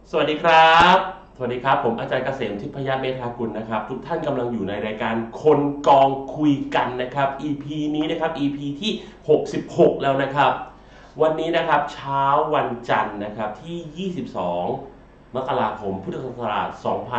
สวัสดีครับสวัสดีครับผมอาจารย์เกษมทิพยเมธากุลนะครับทุกท่านกำลังอยู่ในรายการคนกองคุยกันนะครับ EP นี้นะครับ EP ที่66แล้วนะครับวันนี้นะครับเช้าวันจันทร์นะครับที่22มกราคมพุทธศักราช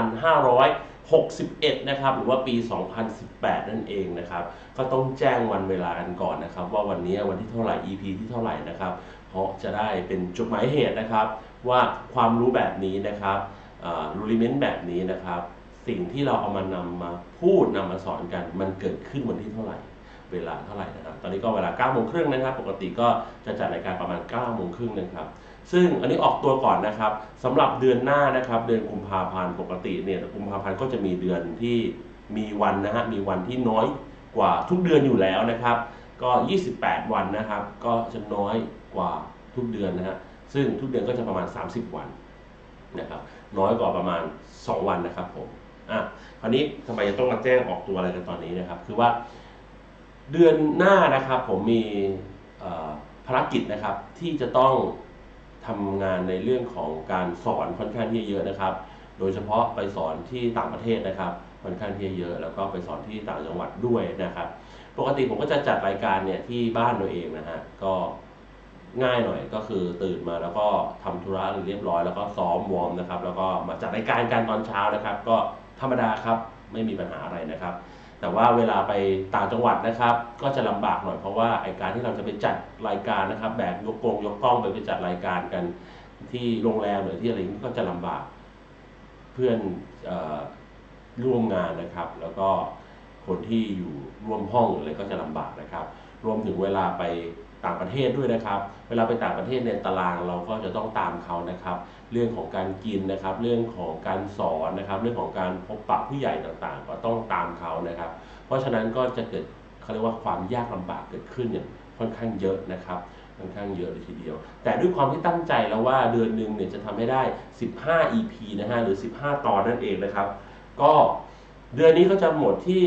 2561นะครับหรือว่าปี2018นั่นเองนะครับก็ต้องแจ้งวันเวลากันก่อนนะครับว่าวันนี้วันที่เท่าไหร่ EP ที่เท่าไหร่นะครับเพราะจะได้เป็นจุดหมายเหตุนะครับว่าความรู้แบบนี้นะครับรูดิเมนต์แบบนี้นะครับสิ่งที่เราเอานำมาพูดนำมาสอนกันมันเกิดขึ้นวันที่เท่าไหร่เวลาเท่าไหร่นะครับตอนนี้ก็เวลา9 โมงครึ่งนะครับปกติก็จะจัดรายการประมาณ9 โมงครึ่งนะครับซึ่งอันนี้ออกตัวก่อนนะครับสำหรับเดือนหน้านะครับเดือนกุมภาพันธ์ปกติเนี่ยกุมภาพันธ์ก็จะมีเดือนที่มีวันนะฮะมีวันที่น้อยกว่าทุกเดือนอยู่แล้วนะครับก็28 วันนะครับก็จะน้อยกว่าทุกเดือนนะฮะซึ่งทุกเดือนก็จะประมาณ30 วันนะครับน้อยกว่าประมาณ2 วันนะครับผมคราวนี้ทำไมจะต้องมาแจ้งออกตัวอะไรกันตอนนี้นะครับคือว่าเดือนหน้านะครับผมมีภารกิจนะครับที่จะต้องทำงานในเรื่องของการสอนค่อนข้างที่เยอะนะครับโดยเฉพาะไปสอนที่ต่างประเทศนะครับค่อนข้างที่เยอะแล้วก็ไปสอนที่ต่างจังหวัดด้วยนะครับปกติผมก็จะจัดรายการเนี่ยที่บ้านตัวเองนะฮะก็ง่ายหน่อยก็คือตื่นมาแล้วก็ทำธุระเรียบร้อยแล้วก็ซ้อมวอร์มนะครับแล้วก็มาจัดรายการตอนเช้านะครับก็ธรรมดาครับไม่มีปัญหาอะไรนะครับแต่ว่าเวลาไปต่างจังหวัดนะครับก็จะลำบากหน่อยเพราะว่าไอการที่เราจะไปจัดรายการนะครับแบกยกกล้องไปจัดรายการกันที่โรงแรมหรือที่อะไรนี้ก็จะลำบากเพื่อนร่วมงานนะครับแล้วก็คนที่อยู่ร่วมห้องอะไรก็จะลำบากนะครับรวมถึงเวลาไปต่างประเทศด้วยนะครับเวลาไปต่างประเทศในตารางเราก็จะต้องตามเขานะครับเรื่องของการกินนะครับเรื่องของการสอนนะครับเรื่องของการพบปะผู้ใหญ่ต่างๆก็ต้องตามเขานะครับเพราะฉะนั้นก็จะเกิดเขาเรียกว่าความยากลำบากเกิดขึ้นอย่างค่อนข้างเยอะนะครับค่อนข้างเยอะเลยทีเดียวแต่ด้วยความที่ตั้งใจแล้วว่าเดือนหนึ่งเนี่ยจะทำให้ได้15 EP นะฮะหรือ15 ตอนนั่นเองนะครับก็เดือนนี้ก็จะหมดที่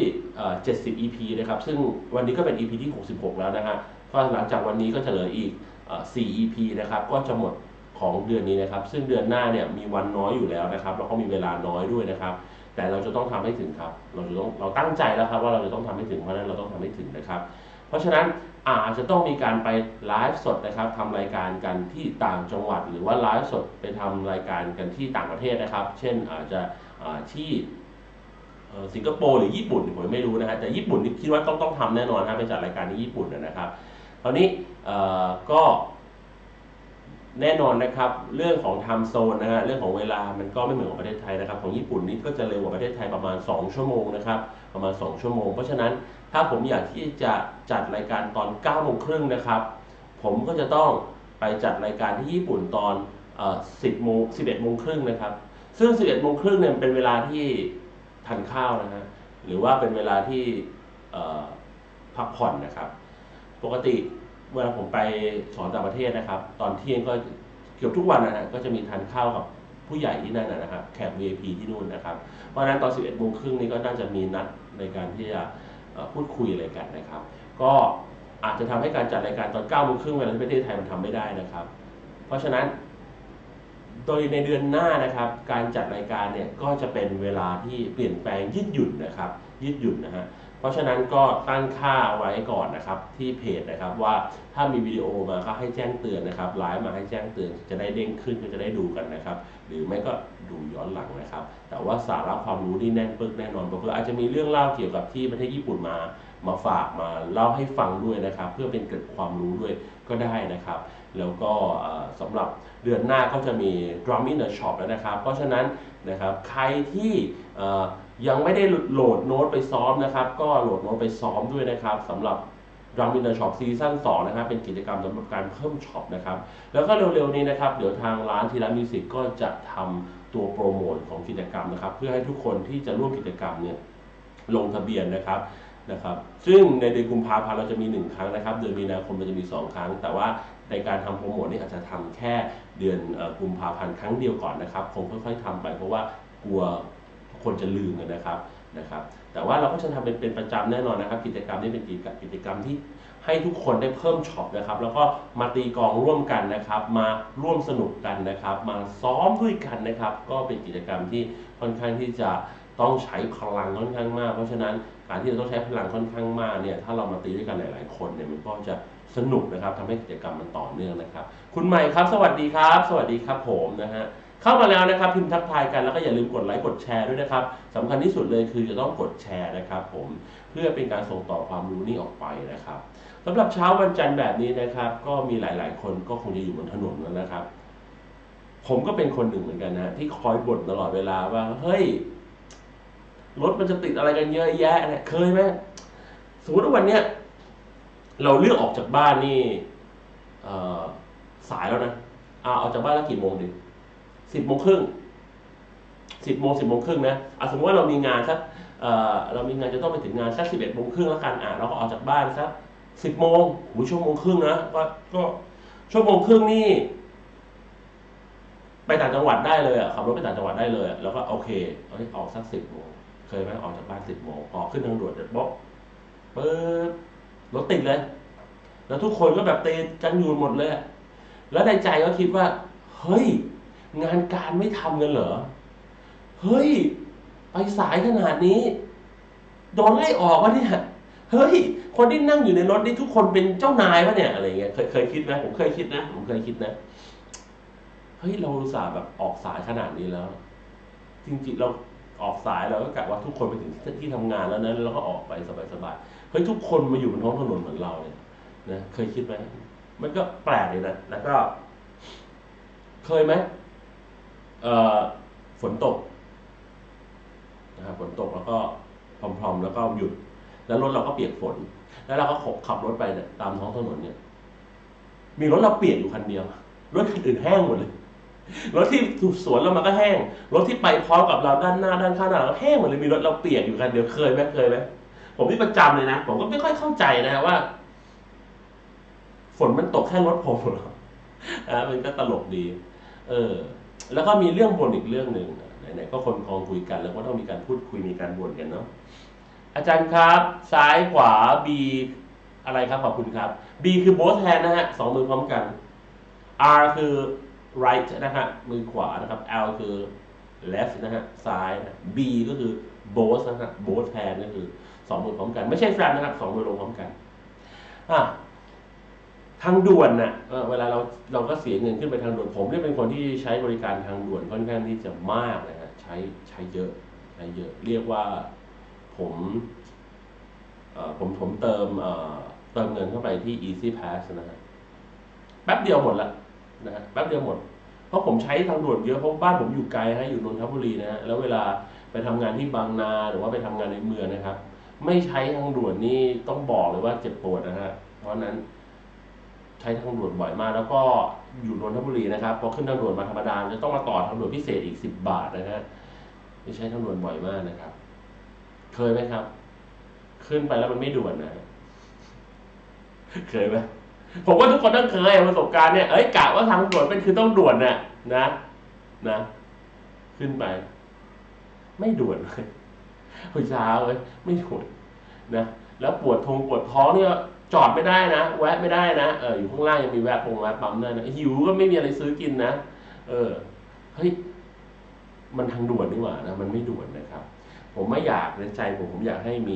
70 EP นะครับซึ่งวันนี้ก็เป็น EP ที่66แล้วนะฮะก็หลังจากวันนี้ก็จะเหลืออีก4 EP นะครับก็จะหมดของเดือนนี้นะครับซึ่งเดือนหน้าเนี่ยมีวันน้อยอยู่แล้วนะครับแล้วก็มีเวลาน้อยด้วยนะครับแต่เราจะต้องทำให้ถึงครับเราตั้งใจแล้วครับว่าเราจะต้องทำให้ถึงเพราะฉะนั้นเราต้องทำให้ถึงนะครับเพราะฉะนั้นอาจจะต้องมีการไปไลฟ์สดนะครับทำรายการกันที่ต่างจังหวัดหรือว่าไลฟ์สดไปทำรายการกันที่ต่างประเทศนะครับเช่นอาจจะที่สิงคโปร์หรือญี่ปุ่นผมไม่รู้นะฮะแต่ญี่ปุ่นนี่คิดว่าต้องทำแน่นอนนะไปจัดรายการที่ญี่ปุ่นนะครับคราวนี้ก็แน่นอนนะครับเรื่องของไทม์โซนนะฮะเรื่องของเวลามันก็ไม่เหมือนกับประเทศไทยนะครับของญี่ปุ่นนี่ก็จะเร็วกว่าประเทศไทยประมาณ2 ชั่วโมงนะครับประมาณ2 ชั่วโมงเพราะฉะนั้นถ้าผมอยากที่จะจัดรายการตอน9 โมงครึ่งนะครับผมก็จะต้องไปจัดรายการที่ญี่ปุ่นตอน10 โมง11 โมงครึ่งนะครับซึ่ง11 โมงครึ่งเนี่ยเป็นเวลาที่ทานข้าวนะฮะหรือว่าเป็นเวลาที่พักผ่อนนะครับปกติเวลาผมไปสอนต่างประเทศนะครับตอนเที่ยงก็เกือบทุกวันนะฮะก็จะมีทานข้าวกับผู้ใหญ่ที่นั่นนะครับแขก VIP ที่นู่นนะครับเพราะฉะนั้นตอน11 โมงครึ่งนี้ก็น่าจะมีนัดในการที่จะพูดคุยอะไรกันนะครับก็อาจจะทำให้การจัดรายการตอน9 โมงครึ่งเวลาที่ประเทศไทยมันทำไม่ได้นะครับเพราะฉะนั้นโดยในเดือนหน้านะครับการจัดรายการเนี่ยก็จะเป็นเวลาที่เปลี่ยนแปลงยืดหยุ่นนะครับยืดหยุ่นนะฮะเพราะฉะนั้นก็ตั้งค่าไว้ก่อนนะครับที่เพจนะครับว่าถ้ามีวิดีโอมาก็ให้แจ้งเตือนนะครับไลฟ์มาให้แจ้งเตือนจะได้เด้งขึ้นก็จะได้ดูกันนะครับหรือไม่ก็ดูย้อนหลังนะครับแต่ว่าสาระความรู้นี่แน่นปึกแน่นอนเพราะอาจจะมีเรื่องเล่าเกี่ยวกับที่ประเทศญี่ปุ่นมาฝากมาเล่าให้ฟังด้วยนะครับเพื่อเป็นเกร็ดความรู้ด้วยก็ได้นะครับแล้วก็สำหรับเดือนหน้าก็จะมี Drum in the Shop แล้วนะครับเพราะฉะนั้นนะครับใครที่ยังไม่ได้โหลดโน้ตไปซ้อมนะครับก็โหลดโน้ตไปซ้อมด้วยนะครับสำหรับ Drum in the Shop ซีซั่น2นะครับเป็นกิจกรรมสำหรับการเพิ่มช็อปนะครับแล้วก็เร็วๆนี้นะครับเดี๋ยวทางร้านทีละมิวสิกก็จะทำตัวโปรโมทของกิจกรรมนะครับเพื่อให้ทุกคนที่จะร่วมกิจกรรมเนี่ยลงทะเบียนนะครับซึ่งในเดือนกุมภาพันธ์เราจะมี1 ครั้งนะครับเดือนมีนาคมเราจะมี2 ครั้งแต่ว่าในการทำโปรโมทนี่อาจจะทำแค่เดือนกุมภาพันธ์ครั้งเดียวก่อนนะครับคงค่อยๆทำไปเพราะว่ากลัวคนจะลืมกันนะครับแต่ว่าเราก็จะทำเป็นประจำแน่นอนนะครับกิจกรรมนี้เป็นกิจกรรมที่ให้ทุกคนได้เพิ่มช็อปนะครับแล้วก็มาตีกลองร่วมกันนะครับมาร่วมสนุกกันนะครับมาซ้อมด้วยกันนะครับก็เป็นกิจกรรมที่ค่อนข้างที่จะต้องใช้พลังค่อนข้างมากเพราะฉะนั้นการที่เราต้องใช้พลังค่อนข้างมากเนี่ยถ้าเรามาตีด้วยกันหลายๆคนเนี่ยมันก็จะสนุกนะครับทำให้กิจกรรมมันต่อเนื่องนะครับคุณใหม่ครับสวัสดีครับสวัสดีครับผมนะฮะเข้ามาแล้วนะครับพิมพ์ทักทายกันแล้วก็อย่าลืมกดไลค์กดแชร์ด้วยนะครับสำคัญที่สุดเลยคือจะต้องกดแชร์นะครับผมเพื่อเป็นการส่งต่อความรู้นี้ออกไปนะครับสำหรับเช้าวันจันทร์แบบนี้นะครับก็มีหลายๆคนก็คงจะอยู่บนถนนแล้วนะครับผมก็เป็นคนหนึ่งเหมือนกันนะที่คอยบ่นตลอดเวลาว่าเฮ้ยรถมันจะติดอะไรกันเยอะแยะเนี่ยเคยไหมสมมติว่าวันเนี้ยเราเลือกออกจากบ้านนี่สายแล้วนะออกจากบ้านแล้วกี่โมงดิ10:3010:10:30นะสมมติว่าเรามีงานสักเรามีงานจะต้องไปถึงงานสัก11:30แล้วกันเราก็ออกจากบ้านสัก10:00ชั่วโมงครึ่งนะก็ชั่วโมงครึ่งนี่ไปต่างจังหวัดได้เลยขับรถไปต่างจังหวัดได้เลยแล้วก็โอเคออกสัก10:00เคยไหมออกจากบ้าน10:00ออกขึ้นทางด่วนเด็ดบ๊อบปึ๊บรถติดเลยแล้วทุกคนก็แบบเตะกันอยู่หมดเลยแล้วในใจก็คิดว่าเฮ้ยงานการไม่ทำกันเหรอเฮ้ยไปสายขนาดนี้โดนไล่ออกวะเนี่ยเฮ้ยคนที่นั่งอยู่ในรถนี่ทุกคนเป็นเจ้านายปะเนี่ยอะไรเงี้ยเคยคิดไหมผมเคยคิดนะเฮ้ยเราอุตส่าห์แบบออกสายขนาดนี้แล้วจริงๆเราออกสายเราก็กะว่าทุกคนไปถึงที่ทำงานแล้วนะแล้วก็ออกไปสบายๆเฮ้ยทุกคนมาอยู่บนท้องถนนเหมือนเราเนี่ยนะเคยคิดไหมมันก็แปลกเลยนะแล้วก็เคยไหมฝนตกนะครับฝนตกแล้วก็พรำๆแล้วก็หยุดแล้วรถเราก็เปียกฝนแล้วเราก็ขับรถไปเนี่ยตามท้องถนนเนี่ยมีรถเราเปียกอยู่คันเดียวรถคันอื่นแห้งหมดเลยรถที่สวนเรามันก็แห้งรถที่ไปพร้อมกับเราด้านหน้าด้านข้างเราแห้งหมดเลยมีรถเราเปียกอยู่คันเดียวเคยไหมผมนี่ประจำเลยนะผมก็ไม่ค่อยเข้าใจนะว่าฝนมันตกแค่รถผมเหรอมันก็ตลกดีแล้วก็มีเรื่องบ่นอีกเรื่องหนึ่งไหนๆก็คนคลองคุยกันแล้วก็ต้องมีการพูดคุยมีการบ่นกันเนาะอาจารย์ครับซ้ายขวา B อะไรครับขอบคุณครับ B คือ both hand นะฮะสองมือพร้อมกัน R คือ right นะฮะมือขวานะครับ L คือ left นะฮะซ้ายนะ B ก็คือ both นะฮะ both hand ก็คือสองมือพร้อมกันไม่ใช่ flat นะครับสองมือลงพร้อมกันทางด่วนน่ะเวลาเราก็เสียเงินขึ้นไปทางด่วนผมเนี่ยเป็นคนที่ใช้บริการทางด่วนค่อนข้างที่จะมากนะฮะใช้เยอะเรียกว่าผมเติมเงินเข้าไปที่ Easy Pass นะฮะแป๊บเดียวหมดละนะฮะแป๊บเดียวหมดเพราะผมใช้ทางด่วนเยอะเพราะบ้านผมอยู่ไกลฮะอยู่นนทบุรีนะฮะแล้วเวลาไปทำงานที่บางนาหรือว่าไปทำงานในเมืองนะครับไม่ใช้ทางด่วนนี่ต้องบอกเลยว่าเจ็บปวดนะฮะเพราะนั้นใช้ทางด่วนบ่อยมากแล้วก็อยู่นนทบุรีนะครับพอขึ้นทางด่วนมาธรรมดาจะต้องมาต่อทางด่วนพิเศษอีก10 บาทนะฮะใช้ทางด่วนบ่อยมากนะครับเคยไหมครับขึ้นไปแล้วมันไม่ด่วนนะเคยไหมผมว่าทุกคนต้องเคยประสบการณ์เนี่ยกะว่าทางด่วนเป็นคือต้องด่วนน่ะนะขึ้นไปไม่ด่วนเลยเช้าเลยไม่ด่วนนะแล้วปวดท้องเนี่ยจอดไม่ได้นะแวะไม่ได้นะอยู่ข้างล่างยังมีแวะปั๊มได้นะหิวก็ไม่มีอะไรซื้อกินนะเฮ้ยมันทางด่วนนี่หว่านะมันไม่ด่วนนะครับผมไม่อยากในใจผมอยากให้มี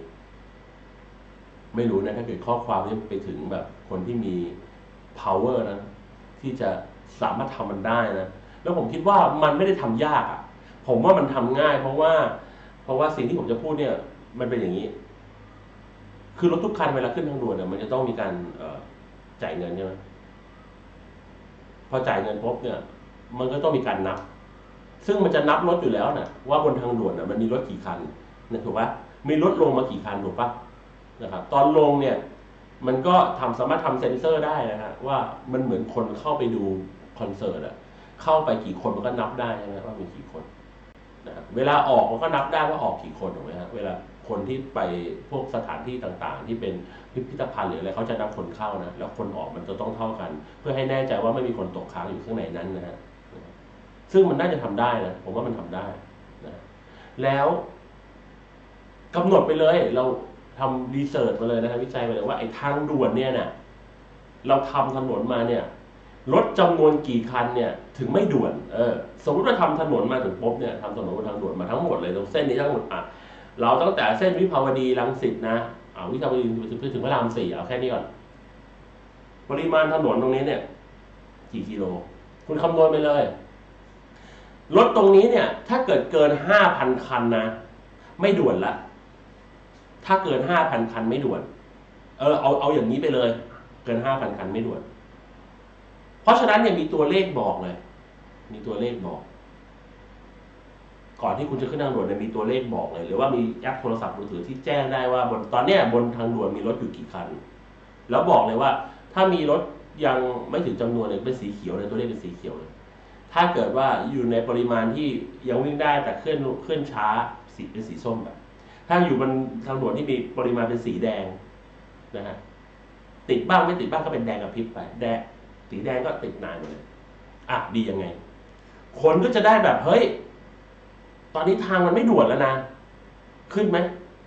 ไม่รู้นะถ้าเกิดข้อความนี้ไปถึงแบบคนที่มี power นะที่จะสามารถทำมันได้นะแล้วผมคิดว่ามันไม่ได้ทำยากผมว่ามันทำง่ายเพราะว่าสิ่งที่ผมจะพูดเนี่ยมันเป็นอย่างนี้คือรถทุกคันเวลาขึ้นทางด่วนเนี่ยมันจะต้องมีการจ่ายเงินใช่ไหมพอจ่ายเงินปุ๊บเนี่ยมันก็ต้องมีการนับซึ่งมันจะนับรถอยู่แล้วนะว่าบนทางด่วนมันมีรถกี่คันนะถูกปะมีรถลงมากี่คันถูกปะนะครับตอนลงเนี่ยมันก็สามารถทำเซ็นเซอร์ได้นะฮะว่ามันเหมือนคนเข้าไปดูคอนเสิร์ตเข้าไปกี่คนมันก็นับได้ใช่ไหมว่ามีกี่คนนะครับเวลาออกมันก็นับได้ว่าออกกี่คนถูกไหมฮะเวลาคนที่ไปพวกสถานที่ต่างๆที่เป็นพิพิธภัณฑ์หรืออะไรเขาจะนับคนเข้านะแล้วคนออกมันจะต้องเท่ากันเพื่อให้แน่ใจว่าไม่มีคนตกค้างอยู่ข้างในนั้นนะฮะซึ่งมันน่าจะทำได้นะผมว่ามันทำได้นะแล้วกำหนดไปเลยเราทำรีเสิร์ชมาเลยนะครับวิจัยมาเลยว่าไอ้ทางด่วนเนี่ยนะเราทำถนนมาเนี่ยรถจำนวนกี่คันเนี่ยถึงไม่ด่วนสมมติว่าทำถนนมาถึงปุ๊บเนี่ยทำถนนบนทางด่วนมาทั้งหมดเลยตรงเส้นนี้ทั้งหมดเราตั้งแต่เส้นวิภาวดีรังสิตนะวิภาวดีถึงพระราม4เอาแค่นี้ก่อนปริมาณถนนตรงนี้เนี่ยกี่กิโลคุณคำนวณไปเลยรถตรงนี้เนี่ยถ้าเกิน 5,000 คันนะไม่ด่วนละถ้าเกิน 5,000 คันไม่ด่วนเอาอย่างนี้ไปเลยเกิน 5,000 คันไม่ด่วนเพราะฉะนั้นเนี่ยมีตัวเลขบอกเลยมีตัวเลขบอกก่อนที่คุณจะขึ้นทางด่วนเนี่ยมีตัวเลขบอกเลยหรือว่ามีแอปโทรศัพท์มือถือที่แจ้งได้ว่าตอนเนี้ยบนทางด่วนมีรถอยู่กี่คันแล้วบอกเลยว่าถ้ามีรถยังไม่ถึงจำนวนเนี่ยเป็นสีเขียวเลยตัวเลขเป็นสีเขียวเลยถ้าเกิดว่าอยู่ในปริมาณที่ยังวิ่งได้แต่เคลื่อนช้าสีเป็นสีส้มแบบถ้าอยู่บนทางด่วนที่มีปริมาณเป็นสีแดงนะฮะติดบ้างไม่ติดบ้างก็เป็นแดงกับพริบไปแดงสีแดงก็ติดนานเลยดียังไงคนก็จะได้แบบเฮ้ยตอนนี้ทางมันไม่ด่วนแล้วนะขึ้นไหม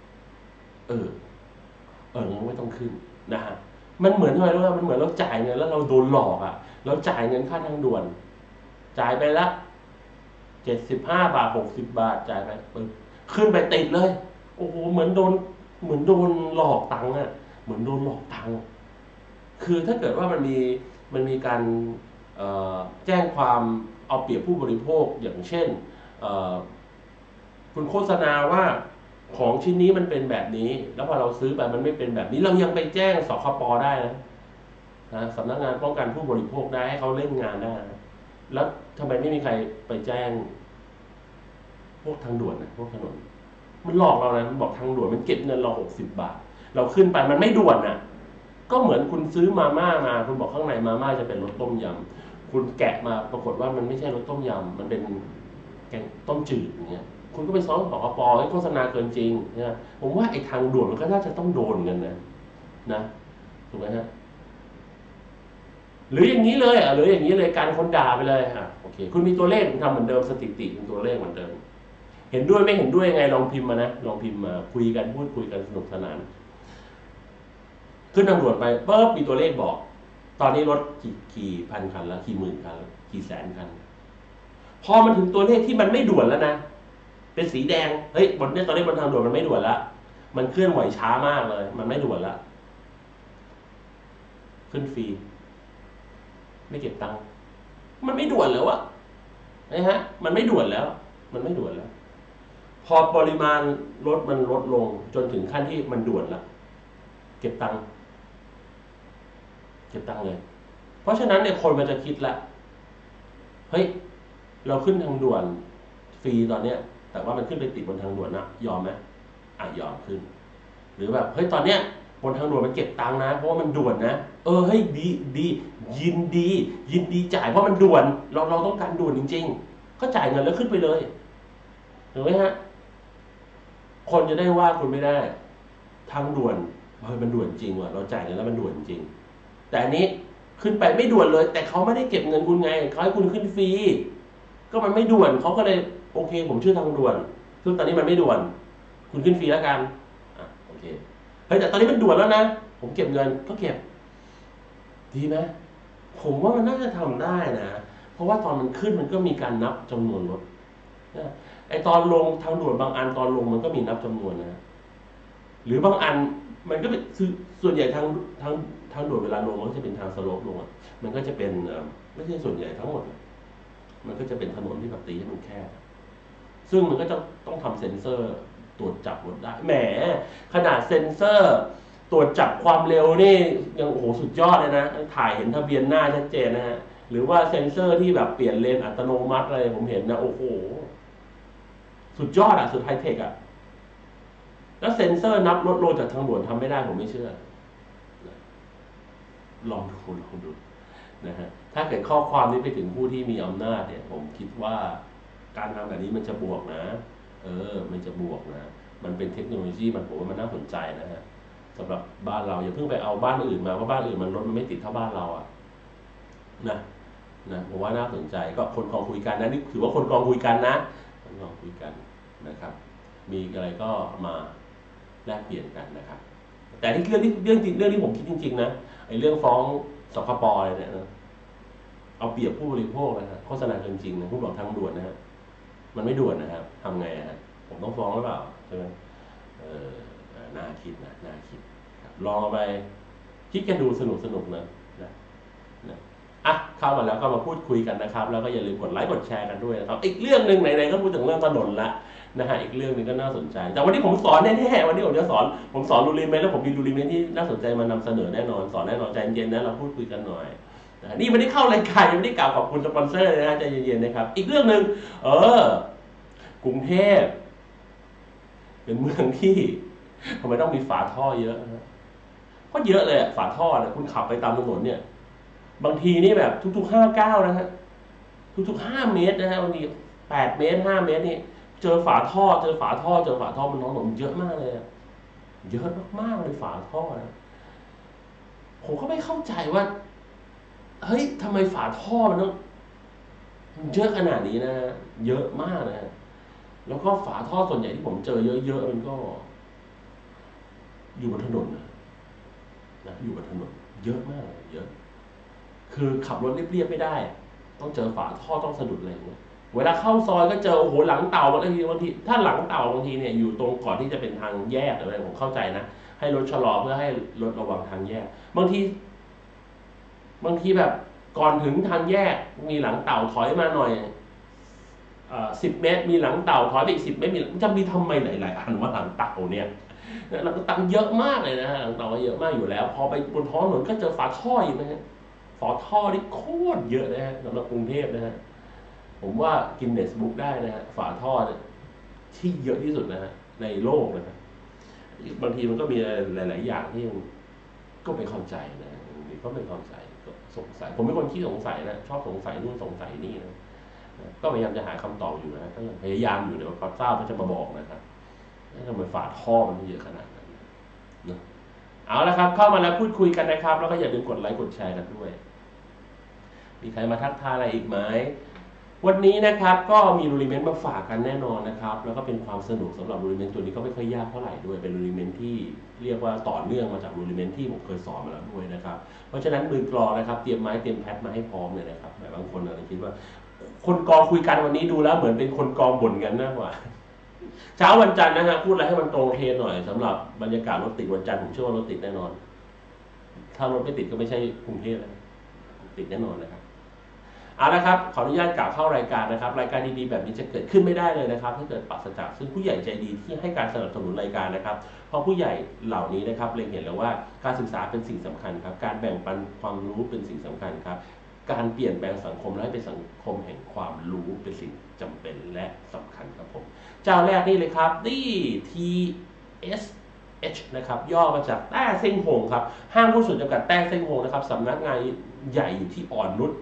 งั้นไม่ต้องขึ้นนะฮะมันเหมือนอะไรรู้ไหมมันเหมือนเราจ่ายเงินแล้วเราโดนหลอกเราจ่ายเงินค่าทางด่วนจ่ายไปละ75 บาท60 บาทจ่ายไปขึ้นไปติดเลยโอ้โหเหมือนโดนหลอกตังค์เหมือนโดนหลอกตังค์คือถ้าเกิดว่ามันมีการแจ้งความเอาเปรียบผู้บริโภคอย่างเช่นคุณโฆษณาว่าของชิ้นนี้มันเป็นแบบนี้แล้วพอเราซื้อไปมันไม่เป็นแบบนี้เรายังไปแจ้งสคป.ได้นะสำนักงานป้องกันผู้บริโภคได้ให้เขาเล่นงานได้นะแล้วทำไมไม่มีใครไปแจ้งพวกทางด่วนพวกถนนมันหลอกเรานะมันบอกทางด่วนมันเก็บเงินเรา60 บาทเราขึ้นไปมันไม่ด่วนก็เหมือนคุณซื้อมาม่ามาคุณบอกข้างในมาม่าจะเป็นรสต้มยำคุณแกะมาปรากฏว่ามันไม่ใช่รสต้มยำมันเป็นแกงต้มจืดอย่างเงี้ยคุณก็ไปซ้อมสคป.ให้โฆษณาเกินจริงนะผมว่าไอ้ทางด่วนมันก็น่าจะต้องโดนกันนะถูกไหมฮะหรืออย่างนี้เลยหรืออย่างนี้เลยการคนด่าไปเลยโอเคคุณมีตัวเลขทำเหมือนเดิมสถิติเป็นตัวเลขเหมือนเดิมเห็นด้วยไม่เห็นด้วยยังไงลองพิมพ์มานะลองพิมพ์มาคุยกันพูดคุยกันสนุกสนานขึ้นทางด่วนไปปุ๊บมีตัวเลขบอกตอนนี้รถกี่พันคันแล้วกี่หมื่นคันแล้วกี่แสนคันพอมันถึงตัวเลขที่มันไม่ด่วนแล้วนะเป็นสีแดงเฮ้ยบนนี้ตอนนี้บนทางด่วนมันไม่ด่วนแล้วมันเคลื่อนไหวช้ามากเลยมันไม่ด่วนแล้วขึ้นฟรีไม่เก็บตังค์มันไม่ด่วนแล้วนะฮะมันไม่ด่วนแล้วมันไม่ด่วนแล้วพอปริมาณรถมันลดลงจนถึงขั้นที่มันด่วนแล้วเก็บตังค์เลย เพราะฉะนั้นเนี่ยคนมันจะคิดละเฮ้ยเราขึ้นทางด่วนฟรีตอนเนี้ยแต่ว่ามันขึ้นไปติดบนทางด่วนนะยอมไหมยอมขึ้นหรือแบบเฮ้ยตอนเนี้ยบนทางด่วนมันเก็บตังค์นะเพราะว่ามันด่วนนะเฮ้ยดียินดีจ่ายเพราะมันด่วนเราต้องการด่วนจริงๆก็จ่ายเงินแล้วขึ้นไปเลยถูกไหมฮะคนจะได้ว่าคุณไม่ได้ทางด่วนเฮ้ยมันด่วนจริงว่ะเราจ่ายเงินแล้วมันด่วนจริงแต่อันนี้ขึ้นไปไม่ด่วนเลยแต่เขาไม่ได้เก็บเงินคุณไงเขาให้คุณขึ้นฟรีก็มันไม่ด่วนเขาก็เลยโอเคผมชื่อทางด่วนซึ่งตอนนี้มันไม่ด่วนคุณขึ้นฟรีแล้วกันโอเคเฮ้ยแต่ตอนนี้มันด่วนแล้วนะผมเก็บเงินก็เก็บดีไหมผมว่ามันน่าจะทำได้นะเพราะว่าตอนมันขึ้นมันก็มีการนับจำนวนรถไอตอนลงทางด่วนบางอันตอนลงมันก็มีนับจำนวนนะหรือบางอันมันก็เป็นส่วนใหญ่ทางด่วนเวลาลงมันก็จะเป็นทางสโลปลงมันก็จะเป็นไม่ใช่ส่วนใหญ่ทั้งหมดมันก็จะเป็นถนนที่แบบตีให้มันแคบซึ่งมันก็จะต้องทำเซ็นเซอร์ตรวจจับรถได้แหมขนาดเซ็นเซอร์ตรวจจับความเร็วนี่ยังโอ้โหสุดยอดเลยนะถ่ายเห็นทะเบียนหน้าชัดเจนนะฮะหรือว่าเซ็นเซอร์ที่แบบเปลี่ยนเลนอัตโนมัติอะไรผมเห็นนะโอ้โหสุดยอดสุดไฮเทคแล้วเซ็นเซอร์นับรถลงจากทางด่วนทำไม่ได้ผมไม่เชื่อลองดูนะฮะถ้าเกิดข้อความนี้ไปถึงผู้ที่มีอำนาจเนี่ยผมคิดว่าการทำแบบนี้มันจะบวกนะมันจะบวกนะมันเป็นเทคโนโลยีมันผมว่ามันน่าสนใจนะฮะสำหรับบ้านเราอย่าเพิ่งไปเอาบ้านอื่นมาเพราะบ้านอื่นมันรถมันไม่ติดเท่าบ้านเรานะผมว่าน่าสนใจก็คนกองคุยกันนะนี่ถือว่าคนกองคุยกันนะคนกองคุยกันนะครับมีอะไรก็มาแลกเปลี่ยนกันนะครับแต่ที่เรื่องที่ผมคิดจริงๆนะไอ้เรื่องฟ้องสคป.เนี่ยนะเอาเปรียบผู้บริโภคนะฮะโฆษณาเกินจริงนะผู้บอกทางด่วนนะฮะมันไม่ด่วนนะครับทำไงฮะผมต้องฟ้องหรือเปล่าใช่ไหมน่าคิดนะน่าคิดลองไปคิดกันดูสนุกนะอ่ะเข้ามาแล้วก็มาพูดคุยกันนะครับแล้วก็อย่าลืมกดไลค์กดแชร์กันด้วยนะครับอีกเรื่องหนึ่งไหนๆก็พูดถึงเรื่องถนนละนะฮะอีกเรื่องหนึ่งก็น่าสนใจแต่วันนี้ผมสอนแน่ๆวันนี้ผมจะสอนรูริเมนแล้วผมมีรูริเมนที่น่าสนใจมานำเสนอแน่นอนสอนแน่นอนใจเย็นๆนะเราพูดคุยกันหน่อยนี่ไม่ได้เข้ารายการยังไม่ได้กล่าวขอบคุณสปอนเซอร์เลยนะใจเย็นๆนะครับอีกเรื่องหนึ่งกรุงเทพเป็นเมืองที่ทำไมต้องมีฝาท่อเยอะนะก็เยอะเลยฝาท่อนะคุณขับไปตามถนนเนี่ยบางทีนี่แบบทุกๆ5 ก้าวนะฮะทุกๆ5 เมตรนะฮะบางที8 เมตร5 เมตรนี่เจอฝาท่อมันน้องหนมเยอะมากเลยเยอะมากๆเลยฝาท่อนะผมก็ไม่เข้าใจว่าเฮ้ยทำไมฝาท่อมันต้องเยอะขนาดนี้นะเยอะมากนะแล้วก็ฝาท่อส่วนใหญ่ที่ผมเจอเยอะๆมันก็อยู่บนถนนนะอยู่บนถนนเยอะมากเยอะคือขับรถเรียบๆไม่ได้ต้องเจอฝาท่อต้องสะดุดอะไรอย่างเงี้ยเวลาเข้าซอยก็เจอโอ้โหหลังเต่าบางทีถ้าหลังเต่าบางทีเนี่ยอยู่ตรงก่อนที่จะเป็นทางแยกอะไรผมเข้าใจนะให้รถชะลอเพื่อให้รถระวังทางแยกบางทีแบบก่อนถึงทางแยกมีหลังเต่าถอยมาหน่อย10 เมตรมีหลังเต่าถอยไปอีก10 เมตรจะมีทำไมหลายๆอันว่าหลังเต่าเนี่ยหลังเต่าเยอะมากเลยนะฮะหลังเต่าเยอะมากอยู่แล้วพอไปบนท้องถนนก็เจอฝาท่ออีกนะฮะฝาท่อที่โคตรเยอะนะฮะสำหรับกรุงเทพนะฮะผมว่ากินเนสบุ๊กได้นะฮะฝาท่อที่เยอะที่สุดนะฮะในโลกนะครับบางทีมันก็มีหลายๆอย่างที่ก็ไม่เข้าใจนะก็ไม่เข้าใจก็สงสัยผมเป็นคนขี้สงสัยนะชอบสงสัยนู่นสงสัยนี่นะก็พยายามจะหาคำตอบอยู่นะก็ยังพยายามอยู่เดี๋ยวพอทราบก็จะมาบอกนะครับทำไมฝาท่อมันเยอะขนาดนั้นนะเอาละครับเข้ามาแล้วพูดคุยกันนะครับแล้วก็อย่าลืมกดไลค์กดแชร์กันด้วยมีใครมาทักทายอะไรอีกไหมวันนี้นะครับก็มีรูริเมนต์มาฝากกันแน่นอนนะครับแล้วก็เป็นความสนุกสำหรับรูริเมนต์ตัวนี้ก็ไม่ค่อยยากเท่าไหร่ด้วยเป็นรูริเมนต์ที่เรียกว่าต่อเนื่องมาจากรูริเมนต์ที่ผมเคยสอนมาแล้วด้วยนะครับเพราะฉะนั้นมือกลองนะครับเตรียมไม้เตรียมแพดมาให้พร้อมเลยนะครับบางคนอาจจะคิดว่าคนกองคุยกันวันนี้ดูแล้วเหมือนเป็นคนกองบ่นกันมากกว่าเช้าวันจันทร์นะฮะพูดอะไรให้มันตรงเทหน่อยสำหรับบรรยากาศรถติดวันจันทร์ผมเชื่อว่ารถติดแน่นอนถ้ารถไม่ติดก็ไม่ใช่กรุงเทพแล้วติดแน่นอนนะครับเอาละครับขออนุญาตกล่าวเข้ารายการนะครับรายการดีๆแบบนี้จะเกิดขึ้นไม่ได้เลยนะครับถ้าเกิดปราศจากซึ่งผู้ใหญ่ใจดีที่ให้การสนับสนุนรายการนะครับเพราะผู้ใหญ่เหล่านี้นะครับเล็งเห็นแล้วว่าการศึกษาเป็นสิ่งสำคัญครับการแบ่งปันความรู้เป็นสิ่งสำคัญครับการเปลี่ยนแปลงสังคมและให้เป็นสังคมแห่งความรู้เป็นสิ่งจำเป็นและสำคัญครับผมเจ้าแรกนี่เลยครับนี่ TSH นะครับย่อมาจากแต้เซ็งหงครับห้างหุ้นส่วนจำกัดแต้เซ็งหงนะครับสำนักงานใหญ่อยู่ที่อ่อนนุช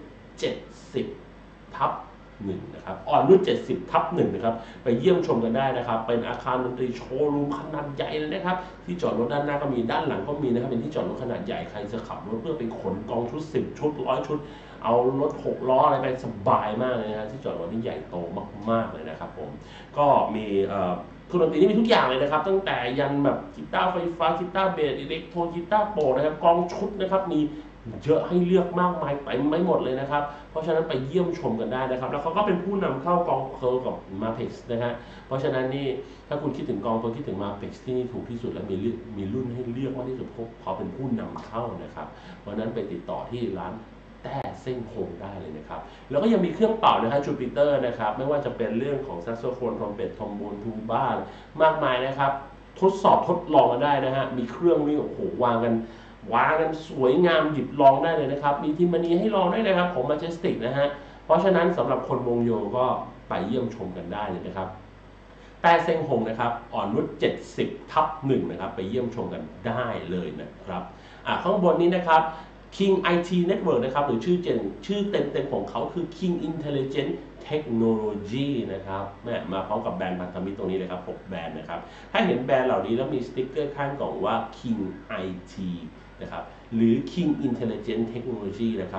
70/1นะครับอ่อนนุช70/1นะครับไปเยี่ยมชมกันได้นะครับเป็นอาคารดนตรีโชว์รูมขนาดใหญ่เลยนะครับที่จอดรถด้านหน้าก็มีด้านหลังก็มีนะครับเป็นที่จอดรถขนาดใหญ่ใครจะขับรถเพื่อไปขนกองชุด10 ชุด100 ชุดเอารถ6 ล้ออะไรไปสบายมากเลยนะที่จอดรถนี่ใหญ่โตมากๆเลยนะครับผมก็มีเครื่องดนตรีนี่มีทุกอย่างเลยนะครับตั้งแต่ยันแบบกีตาร์ไฟฟ้ากีตาร์เบสอิเล็กโทรกีตาร์โปร่งนะครับกองชุดนะครับมีเยอะให้เลือกมากมายไปไม่หมดเลยนะครับเพราะฉะนั้นไปเยี่ยมชมกันได้นะครับแล้วเขาก็เป็นผู้นำเข้ากองเพลกับ Mapex นะฮะเพราะฉะนั้นนี่ถ้าคุณคิดถึงกองเพลคิดถึง Mapex ที่นี่ถูกที่สุดและมีรุ่นให้เลือกมากที่สุดเขาเป็นผู้นำเข้านะครับเพราะนั้นไปติดต่อที่ร้านแต้เส้งโฮงได้เลยนะครับแล้วก็ยังมีเครื่องเป่านะครับจูปิเตอร์นะครับไม่ว่าจะเป็นเรื่องของแซกโซโฟนทรอมเป็ตทอมโบนทูบ้ามากมายนะครับทดลองกันได้นะฮะมีเครื่องนี่โอ้โหวางกันสวยงามหยิบลองได้เลยนะครับมีทิมมานีให้ลองได้นะครับของ Majestic นะฮะเพราะฉะนั้นสำหรับคนวงโยก็ไปเยี่ยมชมกันได้เลยนะครับแต่เซ็งหงนะครับอ่อนนุช70/1นะครับไปเยี่ยมชมกันได้เลยนะครับข้างบนนี้นะครับ King IT Network นะครับหรือชื่อเต็มของเขาคือ King Intelligent Technology นะครับมาพร้อมกับแบรนด์พันธมิตรตรงนี้เลยครับ6 แบรนด์นะครับถ้าเห็นแบรนด์เหล่านี้แล้วมีสติ๊กเกอร์ข้างกล่องว่า King IT นะครับหรือ King Intelligent Technology นะครับ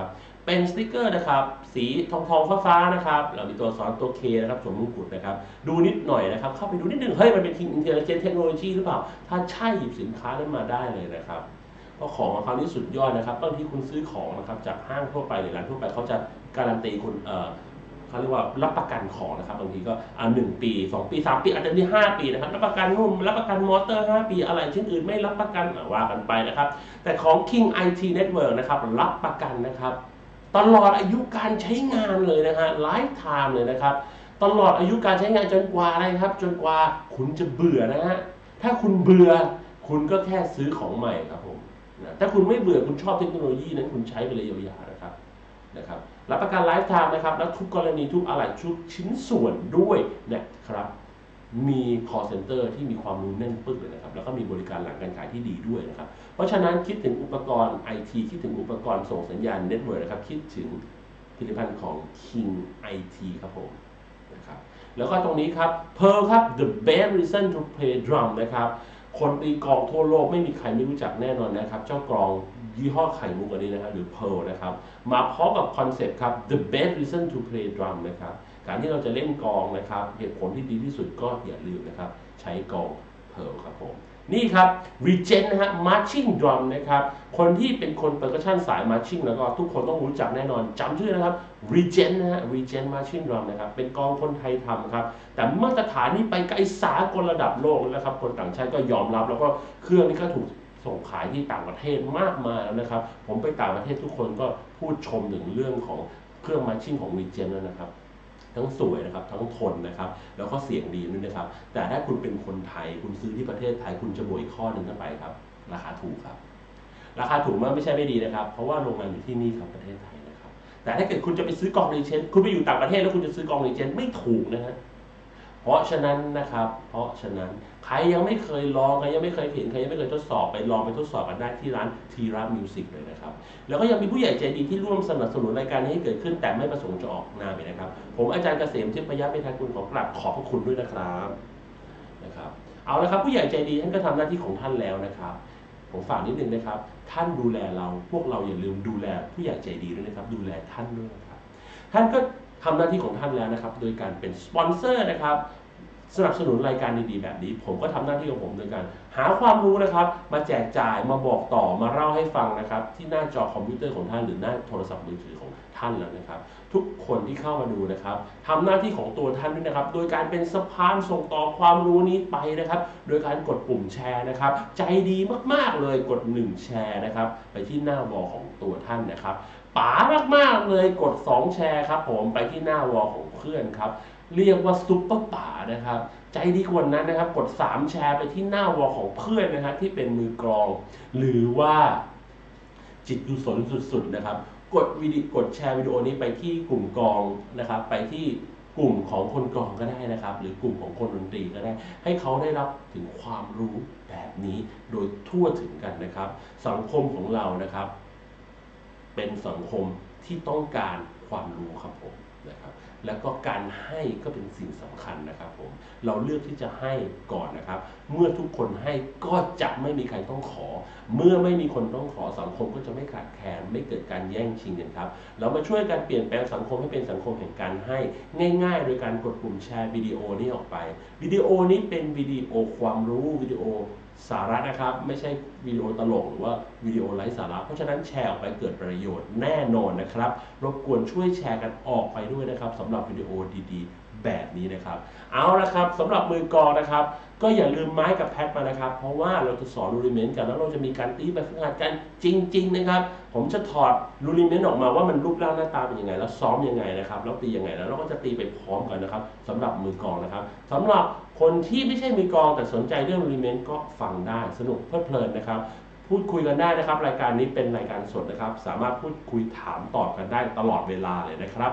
เป็นสติกเกอร์นะครับสีทองฟ้านะครับเรามีตัวอักษรตัว K นะครับสวมมงกุฎนะครับดูนิดหน่อยนะครับเข้าไปดูนิดนึงเฮ้ยมันเป็น King Intelligent Technology หรือเปล่าถ้าใช่หยิบสินค้านั้นมาได้เลยนะครับเพราะของของเขานี่สุดยอดนะครับบางทีคุณซื้อของนะครับจากห้างทั่วไปหรือร้านทั่วไปเขาจะการันตีคุณเขาเรียกว่ารับประกันของนะครับบางทีก็1 ปี 2 ปี 3 ปีอาจจะมี5 ปีนะครับรับประกันนุ่มรับประกันมอเตอร์5 ปีอะไรชิ้นอื่นไม่รับประกันว่ากันไปนะครับแต่ของ King IT Network นะครับรับประกันนะครับตลอดอายุการใช้งานเลยนะฮะไลฟ์ไทม์เลยนะครับตลอดอายุการใช้งานจนกว่าอะไรครับจนกว่าคุณจะเบื่อนะฮะถ้าคุณเบื่อคุณก็แค่ซื้อของใหม่ครับผมถ้าคุณไม่เบื่อคุณชอบเทคโนโลยีนั้นคุณใช้ไปเลยยาวๆนะครับรับประกันไลฟ์ไทม์นะครับและทุกกรณีทุกอะไหล่ทุกชิ้นส่วนด้วยนะครับมี call center ที่มีความรู้แน่นปึกเลยนะครับแล้วก็มีบริการหลังการขายที่ดีด้วยนะครับเพราะฉะนั้นคิดถึงอุปกรณ์ IT คิดถึงอุปกรณ์ส่งสัญญาณเน็ตเวิร์กนะครับคิดถึงผลิตภัณฑ์ของ King IT ครับผมนะครับแล้วก็ตรงนี้ครับ Pearl ครับ the best reason to play drum นะครับคนตีกลองทั่วโลกไม่มีใครไม่รู้จักแน่นอนนะครับเจ้ากลองยี่ห้อไข่มุกอันนี้นะครับหรือ Pearl นะครับมาพร้อมกับคอนเซปต์ครับ the best reason to play drum นะครับการที่เราจะเล่นกลองนะครับเหตุผลที่ดีที่สุดก็อย่าลืมนะครับใช้กลอง Pearl ครับผมนี่ครับ Regen นะฮะ marching drum นะครับคนที่เป็นคนเปอร์คัชชั่นสาย marching แล้วก็ทุกคนต้องรู้จักแน่นอนจำชื่อนะครับ Regen นะฮะ Regen marching drum นะครับเป็นกลองคนไทยทำครับแต่มาตรฐานนี้ไปไกลสากลระดับโลกแล้วนะครับคนต่างชาติก็ยอมรับแล้วก็เครื่องนี้ก็ถูกส่งขายที่ต่างประเทศมากมายแล้วนะครับผมไปต่างประเทศทุกคนก็พูดชมถึงเรื่องของเครื่อง marching ของ Regen แล้วนะครับทั้งสวยนะครับทั้งทนนะครับแล้วก็เสียงดีด้วยนะครับแต่ถ้าคุณเป็นคนไทยคุณซื้อที่ประเทศไทยคุณจะบวกอีกข้อหนึ่งเข้าไปครับราคาถูกครับราคาถูกมากไม่ใช่ไม่ดีนะครับเพราะว่าโรงงานอยู่ที่นี่ครับประเทศไทยนะครับแต่ถ้าเกิดคุณจะไปซื้อกองรีเจนคุณไปอยู่ต่างประเทศแล้วคุณจะซื้อกองรีเจนไม่ถูกนะฮะเพราะฉะนั้นนะครับใครยังไม่เคยลองใครยังไม่เคยเห็นใครยังไม่เคยทดสอบไปลองไปทดสอบกันได้ที่ร้านทีรามิวสิกเลยนะครับแล้วก็ยังมีผู้ใหญ่ใจดีที่ร่วมสนับสนุนรายการนี้ให้เกิดขึ้นแต่ไม่ประสงค์จะออกนามนะครับผมอาจารย์เกษมทิพยเมธากุลขอกราบขอบพระคุณด้วยนะครับเอาละครับผู้ใหญ่ใจดีท่านก็ทำหน้าที่ของท่านแล้วนะครับผมฝากนิดนึงนะครับท่านดูแลเราพวกเราอย่าลืมดูแลผู้ใหญ่ใจดีด้วยนะครับดูแลท่านด้วยนะครับท่านก็ทำหน้าที่ของท่านแล้วนะครับโดยการเป็นสปอนเซอร์นะครับสนับสนุนรายการดีๆแบบนี้ผมก็ทำหน้าที่ของผมโดยการหาความรู้นะครับมาแจกจ่ายมาบอกต่อมาเล่าให้ฟังนะครับที่หน้าจอคอมพิวเตอร์ของท่านหรือหน้าโทรศัพท์มือถือของท่านแล้วนะครับทุกคนที่เข้ามาดูนะครับทำหน้าที่ของตัวท่านด้วยนะครับโดยการเป็นสะพานส่งต่อความรู้นี้ไปนะครับโดยการกดปุ่มแชร์นะครับใจดีมากๆเลยกด1แชร์นะครับไปที่หน้าวอลของตัวท่านนะครับป๋ามากๆเลยกด2แชร์ครับผมไปที่หน้าวอลของเพื่อนครับเรียกว่าซุปเปอร์ป๋านะครับใจดีกว่านั้นนะครับกด3แชร์ไปที่หน้าวอลของเพื่อนนะครับที่เป็นมือกลองหรือว่าจิตกุศลสุดๆนะครับกดแชร์วิดีโอนี้ไปที่กลุ่มกลองนะครับไปที่กลุ่มของคนกลองก็ได้นะครับหรือกลุ่มของคนดนตรีก็ได้ให้เขาได้รับถึงความรู้แบบนี้โดยทั่วถึงกันนะครับสังคมของเรานะครับเป็นสังคมที่ต้องการความรู้ครับผมนะครับแล้วก็การให้ก็เป็นสิ่งสำคัญนะครับผมเราเลือกที่จะให้ก่อนนะครับเมื่อทุกคนให้ก็จะไม่มีใครต้องขอเมื่อไม่มีคนต้องขอสังคมก็จะไม่ขาดแคลนไม่เกิดการแย่งชิงกันครับเรามาช่วยกันเปลี่ยนแปลงสังคมให้เป็นสังคมแห่งการให้ง่ายๆโดยการกดปุ่มแชร์วิดีโอนี้ออกไปวิดีโอนี้เป็นวิดีโอความรู้วิดีโอสาระนะครับไม่ใช่วิดีโอตลกหรือว่าวิดีโอไร้สาระเพราะฉะนั้นแชร์ออกไปเกิดประโยชน์แน่นอนนะครับรบกวนช่วยแชร์กันออกไปด้วยนะครับสำหรับวิดีโอดีๆแบบนี้นะครับเอาละครับสำหรับมือกลองนะครับก็อย่าลืมไม้กับแพดมานะครับเพราะว่าเราจะสอนรูดิเมนต์กันแล้วเราจะมีการตีแบบฝึกหัดกันจริงๆนะครับผมจะถอดรูดิเมนต์ออกมาว่ามันรูปร่างหน้าตาเป็นยังไงแล้วซ้อมยังไงนะครับแล้วตียังไงแล้วเราก็จะตีไปพร้อมกันนะครับสำหรับมือกลองนะครับสำหรับคนที่ไม่ใช่มือกลองแต่สนใจเรื่องรูดิเมนต์ก็ฟังได้สนุกเพลิดเพลินนะครับพูดคุยกันได้นะครับรายการนี้เป็นรายการสดนะครับสามารถพูดคุยถามตอบกันได้ตลอดเวลาเลยนะครับ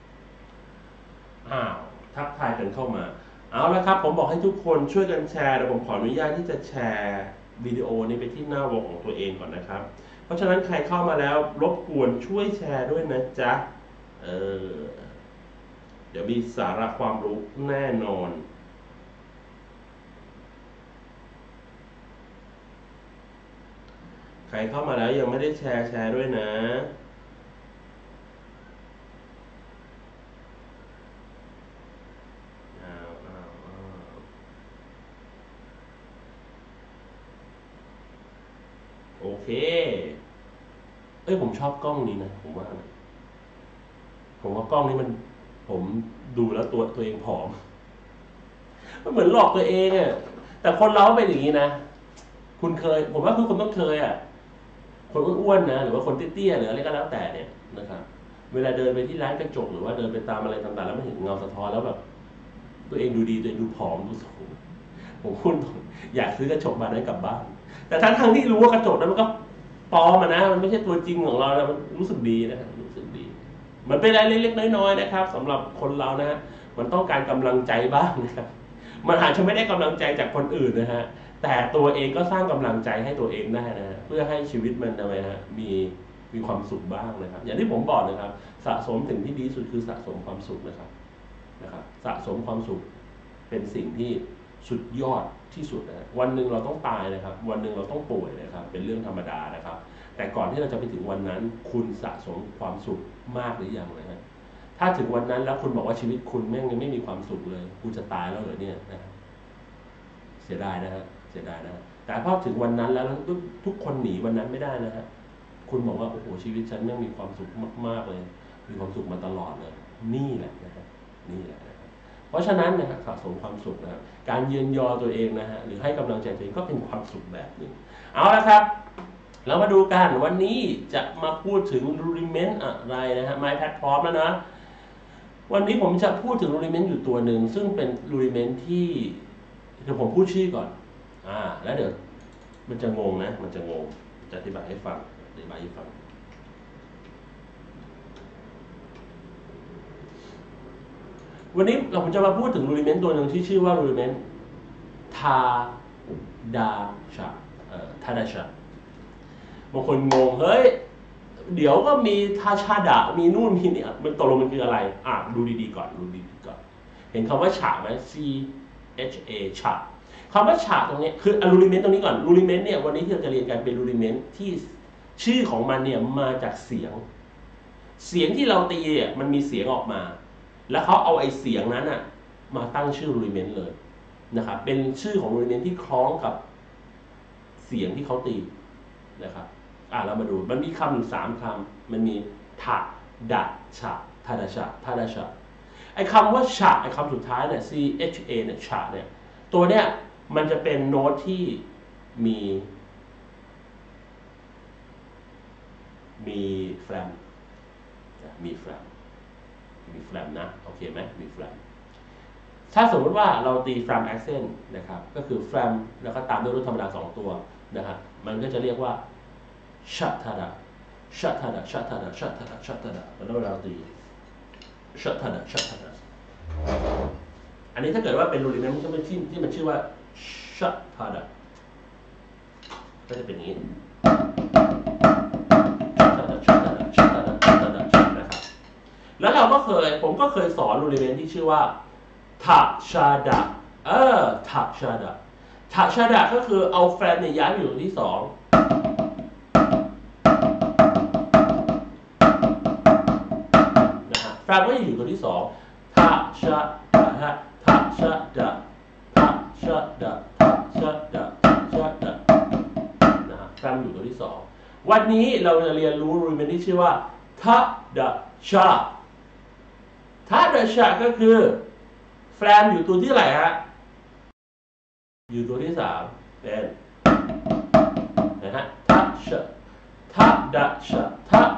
ทักทายกันเข้ามาเอาละครับผมบอกให้ทุกคนช่วยกันแชร์แต่ผมขออนุญาตที่จะแชร์วิดีโอนี้ไปที่หน้าวอลของตัวเองก่อนนะครับเพราะฉะนั้นใครเข้ามาแล้วรบกวนช่วยแชร์ด้วยนะจ๊ะเดี๋ยวมีสาระความรู้แน่นอนใครเข้ามาแล้วยังไม่ได้แชร์ด้วยนะเคผมชอบกล้องนี้นะผมว่ากล้องนี้ผมดูแล้วตัวเองผอมมันเหมือนหลอกตัวเองอ่ะแต่คนเราเป็นอย่างนี้นะคุณเคยผมว่าคุณต้องเคยอ่ะคนอ้วนๆนะหรือว่าคนเตี้ยๆหรืออะไรก็แล้วแต่เนี่ยนะครับเวลาเดินไปที่ร้านกระจกหรือว่าเดินไปตามอะไรต่างๆแล้วมันเห็นเงาสะท้อนแล้วแบบตัวเองดูดีตัวเองดูผอมดูสูงผมพูดอยากซื้อกระจกมาได้กลับบ้านแต่ทั้งที่รู้ว่ากระจกนั้นมันก็ปลอมนะมันไม่ใช่ตัวจริงของเราแล้วมันรู้สึกดีนะครับรู้สึกดีมันเป็นอะไรเล็กๆน้อยๆนะครับสำหรับคนเรานะมันต้องการกำลังใจบ้างนะครับมันอาจจะไม่ได้กำลังใจจากคนอื่นนะฮะแต่ตัวเองก็สร้างกำลังใจให้ตัวเองได้นะเพื่อให้ชีวิตมันทำไมฮะมีความสุขบ้างนะครับอย่างที่ผมบอกนะครับสะสมสิ่งที่ดีสุดคือสะสมความสุขนะครับสะสมความสุขเป็นสิ่งที่สุดยอดที่สุดนะวันหนึ่งเราต้องตายนะครับวันหนึ่งเราต้องป่วยนะครับเป็นเรื่องธรรมดานะครับแต่ก่อนที่เราจะไปถึงวันนั้นคุณสะสมความสุขมากหรือยังนะฮะถ้าถึงวันนั้นแล้วคุณบอกว่าชีวิตคุณแม่งยังไม่มีความสุขเลยคุณจะตายแล้วเหรอเนี่ยนะเสียดายนะฮะเสียดายนะแต่พอถึงวันนั้นแล้วทุกคนหนีวันนั้นไม่ได้นะฮะคุณบอกว่าโอ้โหชีวิตฉันแม่งมีความสุขมากๆเลยมีความสุขมาตลอดเลยนี่แหละนะครับนี่แหละเพราะฉะนั้นนะครับสะสมความสุขนะครับการเยือนยอตัวเองนะฮะหรือให้กำลังใจตัวเองก็เป็นความสุขแบบหนึ่งเอาละครับเรามาดูกันวันนี้จะมาพูดถึง rudiment อะไรนะฮะ MyPad พร้อมแล้วนะวันนี้ผมจะพูดถึง rudiment อยู่ตัวหนึ่งซึ่งเป็น rudiment ที่เดี๋ยวผมพูดชื่อก่อนแล้วเดี๋ยวมันจะงงนะมันจะงงจะอธิบายให้ฟังวันนี้ผมจะมาพูดถึง rudiment ตัวหนึ่งที่ชื่อว่า rudiment ทาดาชะทาดาชะบางคนงงเฮ้ยเดี๋ยวก็มีทาชาดะมีนู่นมีนี่มันตกลงมันคืออะไรดูดีๆก่อนเห็นคำว่าฉะไหม C H A ฉะคำว่าฉะตรงนี้คือrudiment ตรงนี้ก่อน rudiment เนี่ยวันนี้ที่เราจะเรียนกันเป็น rudiment ที่ชื่อของมันเนี่ยมาจากเสียงที่เราตีมันมีเสียงออกมาแล้วเขาเอาไอ้เสียงนั้นมาตั้งชื่อ rudiment เลยนะครับเป็นชื่อของ rudiment ที่คล้องกับเสียงที่เขาตีนะครับเรามาดูมันมีคำอยู่3คำมันมีทะดะฉะทาดาชะไอ้คำว่าฉะไอ้คำสุดท้ายเนี่ย C H A เนี่ยฉะเนี่ยตัวเนี้ยมันจะเป็นโน้ตที่มีแฟลมนะโอเคไหมมีแฟลมถ้าสมมติว่าเราตีแฟลมแอคเซนต์นะครับก็คือแฟลมแล้วก็ตามด้วยรูทธรรมดา2ตัวนะครับมันก็จะเรียกว่าชัตทาดะแล้วเวลาตีชัตทาดะอันนี้ถ้าเกิดว่าเป็น rudiment มันก็เป็นที่มันชื่อว่าชัตทาดะก็จะเป็นอย่างนี้แล้วผมก็เคยสอน rudiment ที่ชื่อว่าทะชาดะทะชาดะก็คือเอาแฟลมเนี่ยย้ายไปอยู่ที่2นะฮะแฟลมก็อยู่ตัวที่2ทะชาดะนะฮะแฟลมอยู่ตัวที่2วันนี้เราจะเรียนรู้ rudiment ที่ชื่อว่าทะดะชาก็คือแฟลมอยู่ตัวที่เท่าไหร่ฮะอยู่ตัวที่3เป็นนะฮะทะดะชะแฟล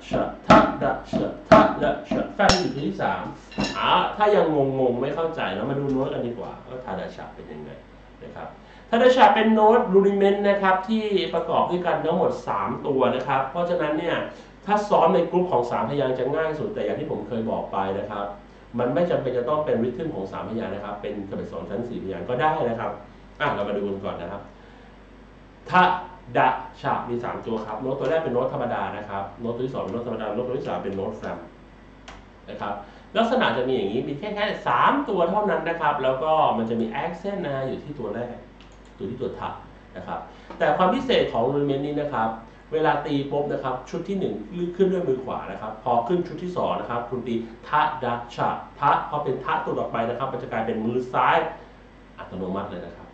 มอยู่ตัวที่3ถ้ายังงงไม่เข้าใจเรามาดูโน้ตกันดีกว่าว่าทะดะชะเป็นยังไงนะครับทะดะชะเป็นโน้ต rudiment นะครับที่ประกอบด้วยกันทั้งหมด3ตัวนะครับเพราะฉะนั้นเนี่ยถ้าซ้อมในกลุ่มของ3พยางค์จะง่ายสุดแต่อย่างที่ผมเคยบอกไปนะครับมันไม่จำเป็นจะต้องเป็นริทึมของ3พยางค์นะครับเป็นอักษรชั้น4พยางค์ก็ได้นะครับเรามาดูกันก่อนนะครับทะดะชะมี3ตัวครับโน้ตตัวแรกเป็นโน้ตธรรมดานะครับโน้ตตัวที่2เป็นโน้ตธรรมดาโน้ตตัวที่3เป็นโน้ตแฟลมนะครับลักษณะจะมีอย่างนี้มีแค่3ตัวเท่านั้นนะครับแล้วก็มันจะมีแอคเซนต์อยู่ที่ตัวแรกที่ตัวทะนะครับแต่ความพิเศษของ rudiment นี้นะครับเวลาตีปุ๊บนะครับชุดที่1ขึ้นด้วยมือขวานะครับพอขึ้นชุดที่2นะครับคุณตีทะดะชะพอเป็นทะตัวต่อไปนะครับมันจะกลายเป็นมือซ้ายอัตโนมัติเลยนะครับ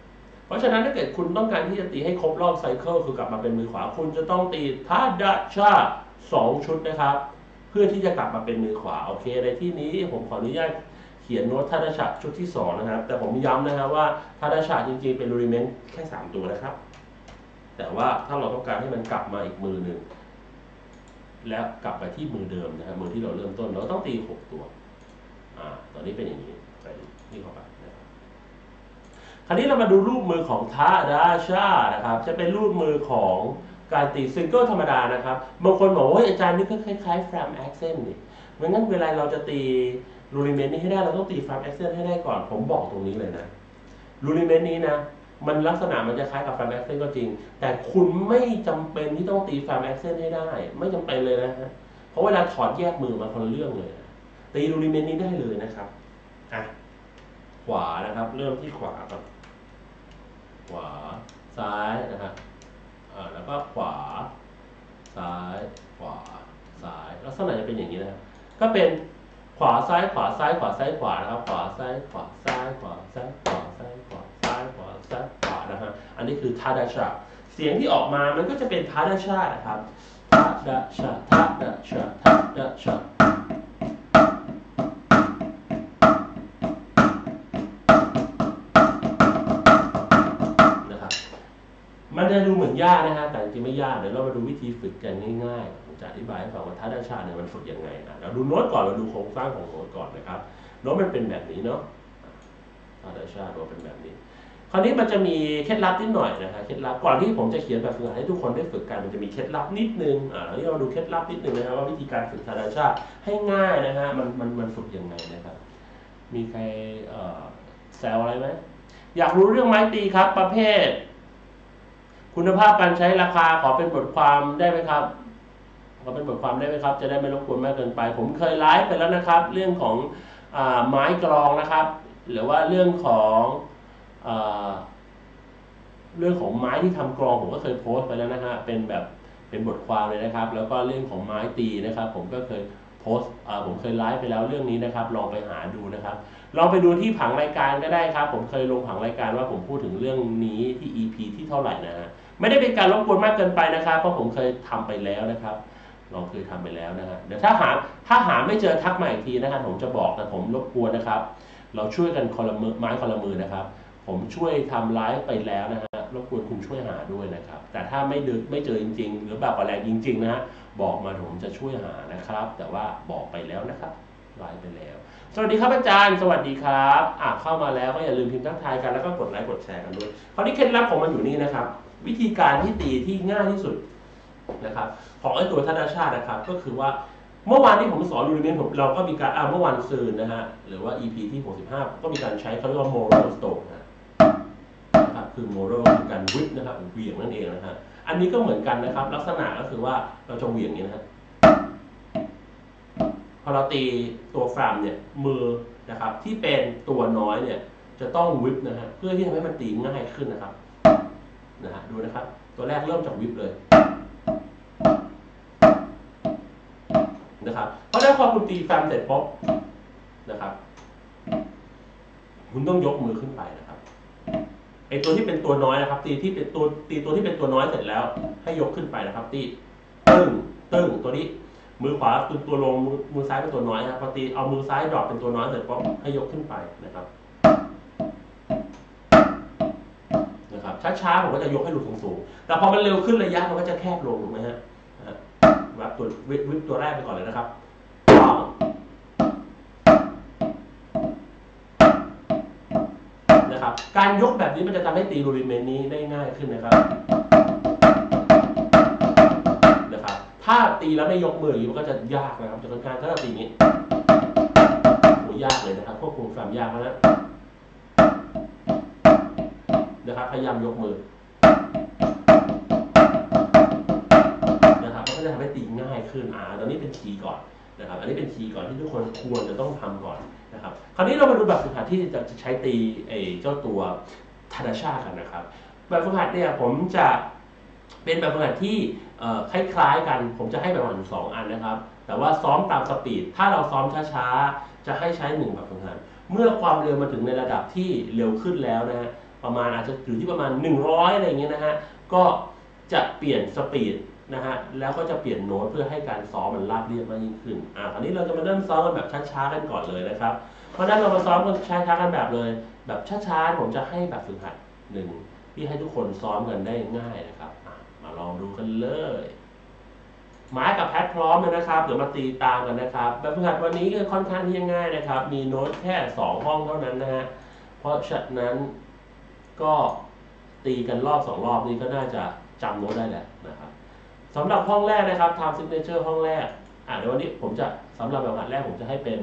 เพราะฉะนั้นถ้าเกิดคุณต้องการที่จะตีให้ครบรอบไซเคิลคือกลับมาเป็นมือขวาคุณจะต้องตีทาดาชา2 ชุดนะครับเพื่อที่จะกลับมาเป็นมือขวาโอเคในที่นี้ผมขออนุญาตเขียนโน้ตทาดาชาชุดที่2นะครับแต่ผมย้ำนะครับว่าทาดาชาจริงๆเป็นรูดิเมนต์แค่3ตัวนะครับแต่ว่าถ้าเราต้องการให้มันกลับมาอีกมือหนึ่งแล้วกลับไปที่มือเดิมนะครับมือที่เราเริ่มต้นเราต้องตี6 ตัวตอนนี้เป็นอย่างนี้ใส่นี่เข้าไปนะครับคราวนี้เรามาดูรูปมือของทาดาชานะครับจะเป็นรูปมือของการตีซิงเกิลธรรมดานะครับบางคนบอกว่าอาจารย์นี่ก็คล้ายๆแฟรมแอคเซนต์นี่เพราะงั้นเวลาเราจะตีรูดิเมนต์นี้ให้ได้เราต้องตีแฟรมแอคเซนต์ให้ได้ก่อนผมบอกตรงนี้เลยนะรูดิเมนต์นี้นะมันลักษณะมันจะคล้ายกับแฟรมแอคเซนต์ก็จริงแต่คุณไม่จำเป็นที่ต้องตีแฟรมแอคเซนต์ให้ได้ไม่จำเป็นเลยนะฮะเพราะเวลาถอดแยกมือมาคนละเรื่องเลยตีรูดิเมนต์นี้ได้เลยนะครับขวานะครับเริ่มที่ขวาก่อนขวาซ้ายนะครับแล้วก็ขวาซ้ายขวาซ้ายลักษณะจะเป็นอย่างนี้นะครับก็เป็นขวาซ้ายขวาซ้ายขวาซ้ายขวานะครับขวาซ้ายขวาซ้ายขวาซ้ายขวาซ้ายขวาซ้ายขวาซ้ายขวานะฮะอันนี้คือทาดาชาเสียงที่ออกมามันก็จะเป็นทาดาชานะครับทาดาชาทาดาชาทาดาชามันจะดูเหมือนยากนะฮะแต่จริงไม่ยากเดี๋ยวเรามาดูวิธีฝึกกันง่ายๆผมจะอธิบายให้ฟังว่าทาดาชาเนี่ยมันฝึกยังไงเราดูโน้ตก่อนเราดูโครงสร้างของโน้ตก่อนนะครับโน้ตมันเป็นแบบนี้เนาะทาดาชาโน้ตเป็นแบบนี้คราวนี้มันจะมีเคล็ดลับนิดหน่อยนะฮะเคล็ดลับก่อนที่ผมจะเขียนแบบฝึกหัดให้ทุกคนได้ฝึกกันมันจะมีเคล็ดลับนิดนึงแล้วเราดูเคล็ดลับนิดนึงนะครับว่าวิธีการฝึกทาดาชาให้ง่ายนะฮะมันฝึกยังไงนะครับมีใครแซวอะไรไหมอยากรู้เรื่องไม้ตีครับประเภทคุณภาพการใช้ราคาขอเป็นบทความได้ไหมครับขอเป็นบทความได้ไหมครับจะได้ไม่รบกวนมากเกินไปผมเคยไลฟ์ไปแล้วนะครับเรื่องของไม้กลองนะครับหรือว่าเรื่องของไม้ที่ทำกลองผมก็เคยโพสต์ไปแล้วนะฮะเป็นแบบเป็นบทความเลยนะครับแล้วก็เรื่องของไม้ตีนะครับผมก็เคยโพสต์ผมเคยไลฟ์ไปแล้วเรื่องนี้นะครับลองไปหาดูนะครับลองไปดูที่ผังรายการก็ได้ครับผมเคยลงผังรายการว่าผมพูดถึงเรื่องนี้ที่ EP ที่เท่าไหร่นะฮะไม่ได้เป็นการรบกวนมากเกินไปนะครับเพราะผมเคยทำไปแล้วนะครับเราเคยทำไปแล้วนะฮะเดี๋ยวถ้าหาไม่เจอทักมาอีกทีนะครับผมจะบอกแต่ผมรบกวนนะครับเราช่วยกันคนละไม้คนละมือนะครับผมช่วยทำไลฟ์ไปแล้วนะฮะรบกวนคุณช่วยหาด้วยนะครับแต่ถ้าไม่เจอจริงๆหรือแบบอะไรจริงๆนะฮะบอกมาผมจะช่วยหานะครับแต่ว่าบอกไปแล้วนะครับไลฟ์ไปแล้วสวัสดีครับอาจารย์สวัสดีครับเข้ามาแล้วก็อย่าลืมพิมพ์ทักทายกันแล้วก็กดไลค์กดแชร์กันด้วยคราวนี้เคล็ดลับของมันอยู่นี่นะครับวิธีการที่ตีที่ง่ายที่สุดนะครับของไอ้ตัวทาดาชานะครับก็คือว่าเมื่อวานที่ผมสอนรูดิเมนต์เราก็มีการเมื่อวานซืนนะฮะหรือว่า EP ที่65ก็มีการใช้เขาเรียกว่า moral stroke นะครับคือ moral คือการวิปนะครับเหวี่ยงนั่นเองนะฮะอันนี้ก็เหมือนกันนะครับลักษณะก็คือว่าเราจะเหวี่ยงอย่างนี้นะฮะพอเราตีตัวแฟมเนี่ยมือนะครับที่เป็นตัวน้อยเนี่ยจะต้องวิปนะฮะเพื่อที่ทำให้มันตีง่ายขึ้นนะครับดูนะครับตัวแรกเริ่มจากวิปเลยนะครับเพราะฉะนั้นพอคุณตีแฟมเสร็จปุ๊บนะครับคุณต้องยกมือขึ้นไปนะครับไอตัวที่เป็นตัวน้อยนะครับตีตัวที่เป็นตัวน้อยเสร็จแล้วให้ยกขึ้นไปนะครับตีตึ้งตัวนี้มือขวาตัวลงมือซ้ายเป็นตัวน้อยนะครับพอตีเอามือซ้ายดรอปเป็นตัวน้อยเสร็จปุ๊บให้ยกขึ้นไปนะครับช้าๆผมก็จะยกให้หลุดสูงๆแต่พอมันเร็วขึ้นระยะมันก็จะแคบลงถูกไหมฮะวัดตัววิปตัวแรกไปก่อนเลยนะครับการยกแบบนี้มันจะทำให้ตีรูดิเมนต์นี้ได้ง่ายขึ้นนะครับถ้าตีแล้วไม่ยกมืออย่างนี้มันก็จะยากนะครับจะเป็นการถ้าเราตีนี้โหยากเลยนะครับควบคุมความยากนะครับพยายามยกมือนะครับมันก็จะทำให้ตีง่ายขึ้นตอนนี้เป็นคีย์ก่อนนะครับอันนี้เป็นคีย์ก่อนที่ทุกคนควรจะต้องทำก่อนนะครับคราวนี้เรามาดูแบบฝึกหัดที่จะใช้ตีเจ้าตัวทาดาชากันนะครับแบบฝึกหัดเนี่ยผมจะเป็นแบบฝึกหัดที่คล้ายๆกันผมจะให้แบบฝึกหัด2 อันนะครับแต่ว่าซ้อมตามสปีดถ้าเราซ้อมช้าๆจะให้ใช้1แบบฝึกหัดเมื่อความเร็วมาถึงในระดับที่เร็วขึ้นแล้วนะฮะประมาณอาจจะอยู่ที่ประมาณ100อะไรอย่างเงี้ยนะฮะก็จะเปลี่ยนสปีดนะฮะแล้วก็จะเปลี่ยนโน้ตเพื่อให้การซ้อมมันราบเรียบมากยิ่งขึ้นคราวนี้เราจะมาเริ่มซ้อมกันแบบช้าๆกันก่อนเลยนะครับเพราะฉะนั้นเรามาซ้อมกันช้าๆกันแบบเลยแบบช้าๆผมจะให้แบบฝึกหัดหนึ่งที่ให้ทุกคนซ้อมกันได้ง่ายนะครับมาลองดูกันเลยหมายกับแพทพร้อมเลยนะครับเดี๋ยวมาตีตามกันนะครับแบบฝึกหัดวันนี้ก็ค่อนข้างที่จะง่ายนะครับมีโน้ตแค่2ห้องเท่านั้นนะฮะเพราะฉะนั้นก็ตีกันรอบ2รอบนี้ก็น่าจะจำโน้ตได้แหละนะครับสำหรับห้องแรกนะครับ Time Signature ห้องแรกเดี๋ยววันนี้ผมจะสำหรับแบบฝึกหัดแรกผมจะให้เป็น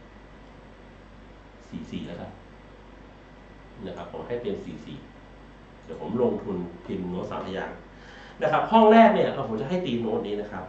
4-4แล้วกันนะครับผมให้เป็น4-4เดี๋ยวผมลงทุนพิมพ์โน้ต3พยางค์นะครับห้องแรกเนี่ยผมจะให้ตีโน้ตนี้นะครับ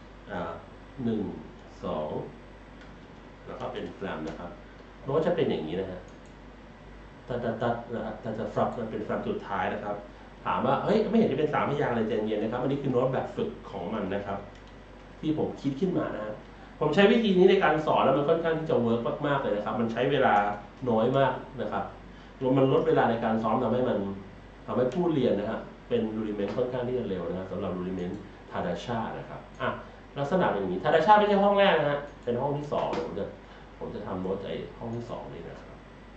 1 2แล้วก็เป็นแฟลมนะครับโน้ตจะเป็นอย่างนี้นะฮะตัดนะครับแต่ฟลับมันเป็นฟลับสุดท้ายนะครับถามว่าเฮ้ยไม่เห็นจะเป็น3พยางค์เลยใจเย็นนะครับอันนี้คือโน้ตแบบฝึกของมันนะครับที่ผมคิดขึ้นมานะผมใช้วิธีนี้ในการสอนแล้วมันค่อนข้างที่จะเวิร์กมากๆเลยนะครับมันใช้เวลาน้อยมากนะครับมันลดเวลาในการซ้อมทำให้ผู้เรียนนะฮะเป็นรูดิเมนต์ค่อนข้างที่จะเร็วนะครับสำหรับรูดิเมนต์ทาดาชานะครับลักษณะเป็นอย่างนี้ทาดาชาไม่ใช่ห้องแรกนะฮะเป็นห้องที่2ผมจะทำโน้ตไอ้ห้องที่2นี่นะครับ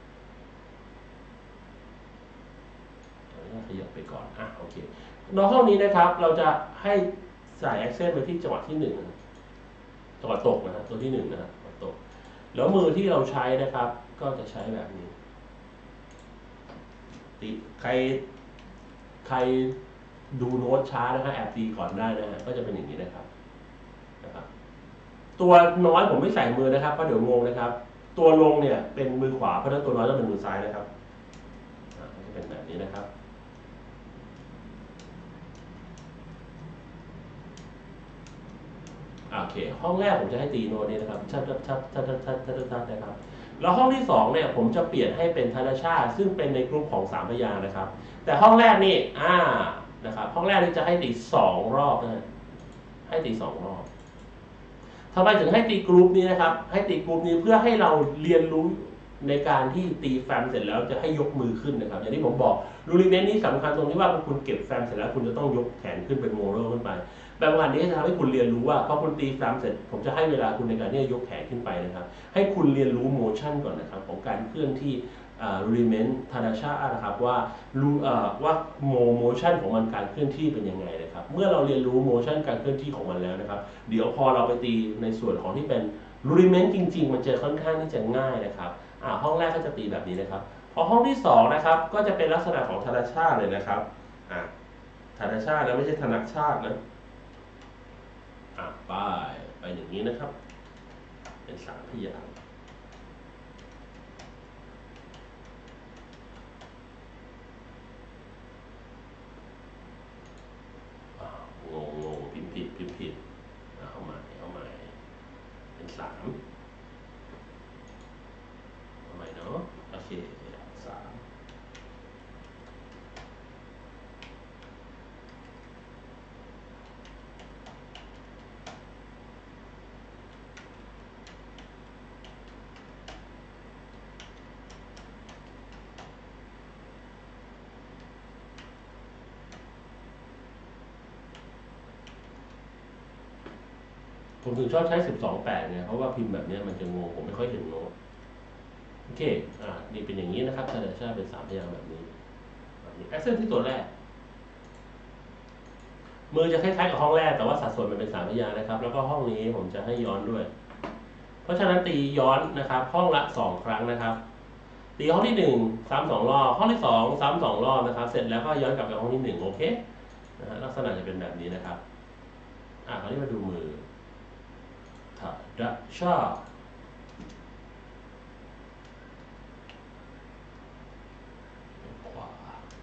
ขยับไปก่อนโอเคในห้องนี้นะครับเราจะให้ใส่แอคเซนต์ไปที่จังหวะที่1จังหวะตกนะฮะตัวที่1นะฮะจังหวะตกแล้วมือที่เราใช้นะครับก็จะใช้แบบนี้ตีใครดูโน้ตช้านะฮะแอบตีก่อนได้นะฮะก็จะเป็นอย่างนี้นะครับตัวน้อยผมไม่ใส่มือนะครับเพราะเดี๋ยวงงนะครับตัวลงเนี่ยเป็นมือขวาเพราะฉะนั้นตัวน้อยต้องเป็นมือซ้ายนะครับจะเป็นแบบนี้นะครับโอเคห้องแรกผมจะให้ตีโน้ตนี้นะครับชัดนะครับแล้วห้องที่2เนี่ยผมจะเปลี่ยนให้เป็นธนชาติซึ่งเป็นในกลุ่มของ3พยางค์นะครับแต่ห้องแรกนี่นะครับห้องแรกนี่จะให้ตี2รอบนะให้ตี2รอบทำไมถึงให้ตีกรุ๊ปนี้นะครับให้ตีกรุ๊ปนี้เพื่อให้เราเรียนรู้ในการที่ตีแฟมเสร็จแล้วจะให้ยกมือขึ้นนะครับอย่างที่ผมบอกรูดิเมนต์นี้สำคัญตรงที่ว่าคุณเก็บแฟมเสร็จแล้วคุณจะต้องยกแขนขึ้นเป็นโมโรขึ้นไปแบบงานนี้จะทำให้คุณเรียนรู้ว่าพอคุณตีแฟมเสร็จผมจะให้เวลาคุณในการที่จะยกแขนขึ้นไปนะครับให้คุณเรียนรู้โมชั่นก่อนนะครับของการเคลื่อนที่รูดิเมนต์ทาดาชานะครับว่าโมชั่นของมันการเคลื่อนที่เป็นยังไงนะครับเมื่อเราเรียนรู้โมชั่นการเคลื่อนที่ของมันแล้วนะครับเดี๋ยวพอเราไปตีในส่วนของที่เป็นรูดิเมนต์จริงๆมันจะค่อนข้างที่จะง่ายนะครับห้องแรกก็จะตีแบบนี้นะครับพอห้องที่2นะครับก็จะเป็นลักษณะของทาดาชาเลยนะครับทาดาชานะไม่ใช่ธนชาตินะไปอย่างนี้นะครับเป็น3พยางค์งพิมพ์ผิดเอาใหม่เป็น3เอาใหม่เนาะโอเค3ผมถึงชอบใช้12/8ไงเพราะว่าพิมพ์แบบนี้มันจะงงผมไม่ค่อยเห็นโน้ตโอเคนี่เป็นอย่างนี้นะครับทาดาชาเป็น3พยางค์แบบนี้แอคเซนต์ที่ตัวแรกมือจะคล้ายๆกับห้องแรกแต่ว่าสัดส่วนมันเป็น3พยางค์นะครับแล้วก็ห้องนี้ผมจะให้ย้อนด้วยเพราะฉะนั้นตีย้อนนะครับห้องละ2ครั้งนะครับตีห้องที่1ซ้ำ2รอบห้องที่2ซ้ำ2รอบนะครับเสร็จแล้วก็ย้อนกลับไปห้องที่1โอเคลักษณะจะเป็นแบบนี้นะครับคราวนี้มาดูมือทาดาชาขวา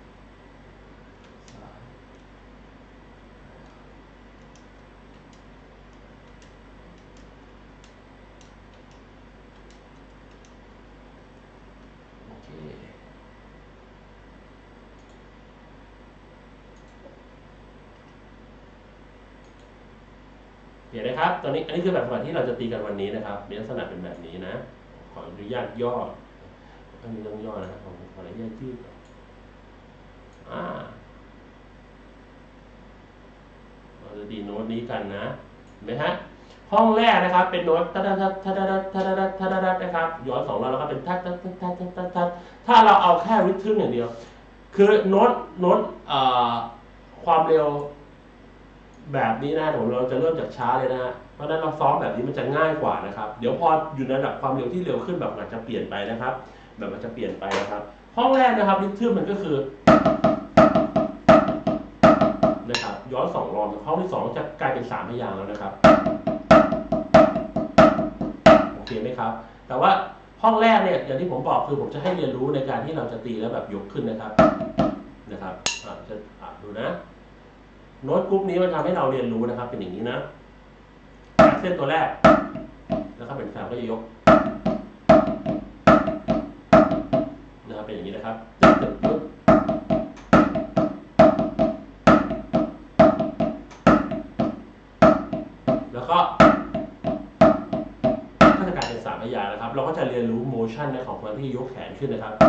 ซ้ายโอเคเห็นไหมครับตอนนี้อันนี้คือแบบฝึกหัดที่เราจะตีกันวันนี้นะครับมีลักษณะเป็นแบบนี้นะขออนุญาตย่ออันนี้ต้องย่อนะครับขออนุญาตยืดเราจะดีโน้ตนี้กันนะเห็นไหมฮะห้องแรกนะครับเป็นโน้ตทัดทัดทัดทัดทัดทัดทัดทัดทัดนะครับย้อน2 รอบแล้วก็เป็นทัดทัดทัดทัดทัดทัดถ้าเราเอาแค่ริทึมอย่างเดียวคือโน้ตความเร็วแบบนี้นะเราจะเริ่มจากช้าเลยนะเพราะฉะนั้นเราซ้อมแบบนี้มันจะง่ายกว่านะครับเดี๋ยวพออยู่ในระดับความเร็วที่เร็วขึ้นแบบมันจะเปลี่ยนไปนะครับแบบมันจะเปลี่ยนไปนะครับห้องแรกนะครับริทึมมันก็คือนะครับย้อน2 รอบห้องที่2จะกลายเป็น3 พยางค์แล้วนะครับโอเคไหมครับแต่ว่าห้องแรกเนี่ยอย่างที่ผมบอกคือผมจะให้เรียนรู้ในการที่เราจะตีแล้วแบบยกขึ้นนะครับจะดูนะโน้ตกรุ๊ปนี้มันทำให้เราเรียนรู้นะครับเป็นอย่างนี้นะเส้นตัวแรกแล้วก็เป็นแฟลก็จะยกนะครับเป็นอย่างนี้นะครับแล้วก็จะกลายเป็น3 พยางค์นะครับเราก็จะเรียนรู้โมชั่นของคนที่ยกแขนขึ้นนะครับ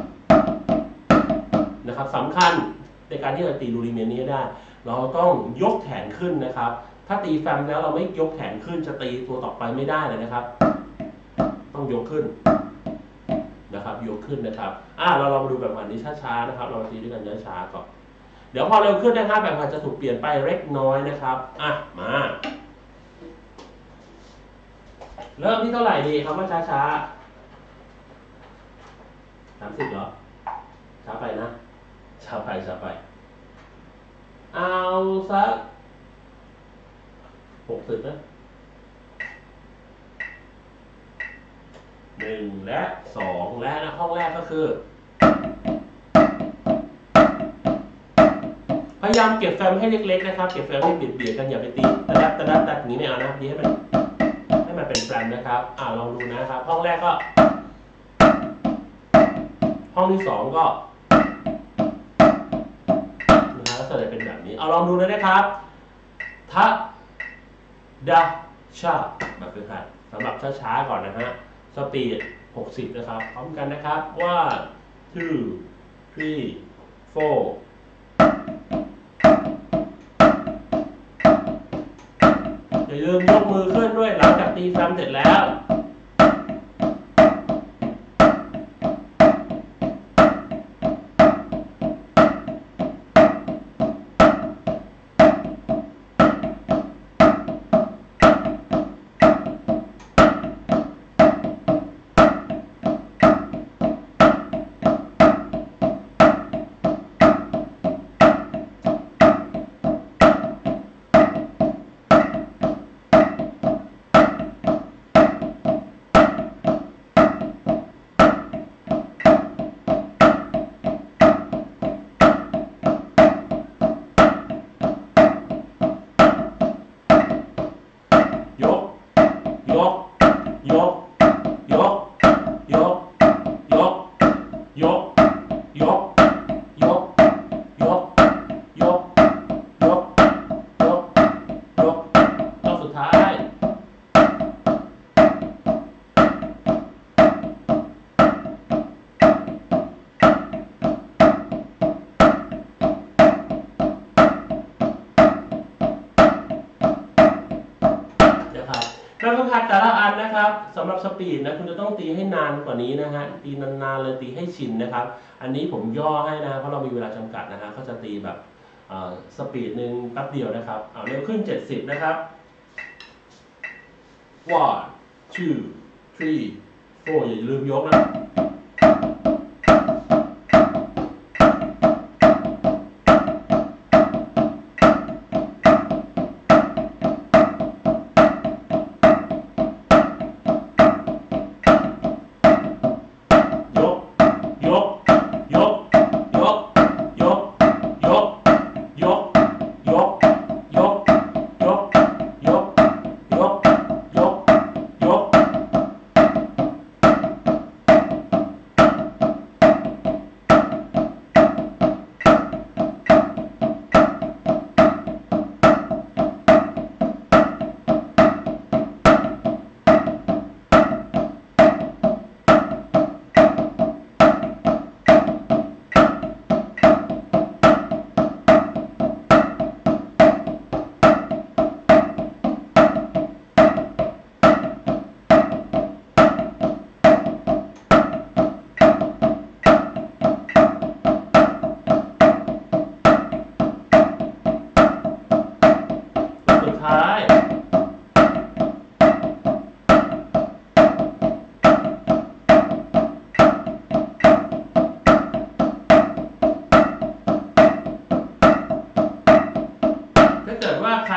สำคัญในการที่เราตีรูดิเมนต์นี้ได้เราต้องยกแขนขึ้นนะครับถ้าตีแฟมแล้วเราไม่ยกแขนขึ้นจะตีตัวต่อไปไม่ได้เลยนะครับต้องยกขึ้นนะครับยกขึ้นนะครับเราลองมาดูแบบนี้ช้าๆนะครับเราตีด้วยกันช้าๆก่อนเดี๋ยวพอเร็วขึ้นนะครับแบบจะถูกเปลี่ยนไปเล็กน้อยนะครับมาเริ่มที่เท่าไหร่ดีครับว่าช้าๆ30เหรอช้าไปนะช้าไปเอาสัก60นะ1และ2และนะห้องแรกก็คือพยายามเก็บแฟมให้เล็กๆนะครับเก็บแฟมให้เบียดกันอย่าไปตีตัดอย่างนี้ไม่เอานะดีให้มันเป็นแฟมนะครับลองดูนะครับห้องแรกก็ห้องที่2ก็ก็จะเป็นแบบนี้ลองดูเลยนะครับทะดะชาแบบฝึกหัดสำหรับช้าๆก่อนนะฮะสปีด60นะครับพร้อมกันนะครับ1 2 3 4อย่าลืมยกมือขึ้นด้วยหลังจากตีแฟมเสร็จแล้วการฝึกหัดแต่ละอันนะครับสำหรับสปีดนะคุณจะต้องตีให้นานกว่านี้นะฮะตีนานๆเลยตีให้ชินนะครับอันนี้ผมย่อให้นะเพราะเรามีเวลาจำกัดนะฮะก็จะตีแบบสปีดหนึ่งแป๊บเดียวนะครับเร็วขึ้น70นะครับ 1 2 3 4อย่าลืมยกนะ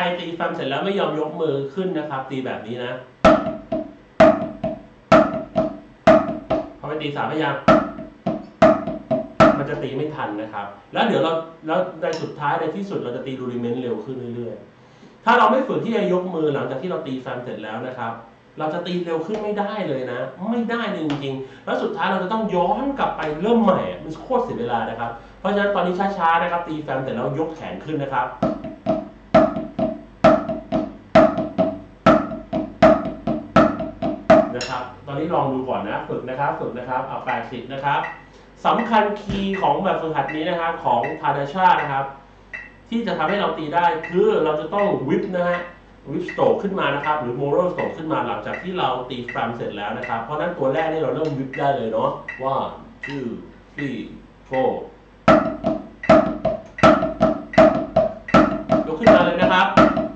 ตีแฟมเสร็จแล้วไม่ยอมยกมือขึ้นนะครับตีแบบนี้นะพอไปตี3 พยายามมันจะตีไม่ทันนะครับแล้วเดี๋ยวแล้วในสุดท้ายในที่สุดเราจะตีรูดิเมนต์เร็วขึ้นเรื่อยๆถ้าเราไม่ฝึกที่จะยกมือหลังจากที่เราตีแฟมเสร็จแล้วนะครับเราจะตีเร็วขึ้นไม่ได้เลยนะไม่ได้เลยจริงๆแล้วสุดท้ายเราจะต้องย้อนกลับไปเริ่มใหม่มันโคตรเสียเวลานะครับเพราะฉะนั้นตอนนี้ช้าๆนะครับตีแฟมเสร็จแล้วยกแขนขึ้นนะครับตอนนี้ลองดูก่อนนะฝึกนะครับเอา80นะครับสำคัญคีย์ของแบบฝึกหัดนี้นะครับของทาดาชานะครับที่จะทำให้เราตีได้คือเราจะต้องวิปนะฮะวิปสโตรกขึ้นมานะครับหรือโมโรสโตรกขึ้นมาหลังจากที่เราตีแฟมเสร็จแล้วนะครับเพราะนั้นตัวแรกนี่เราเริ่มวิปได้เลยเนาะ 1 2 3 4 ยกขึ้นมาเลยนะครับ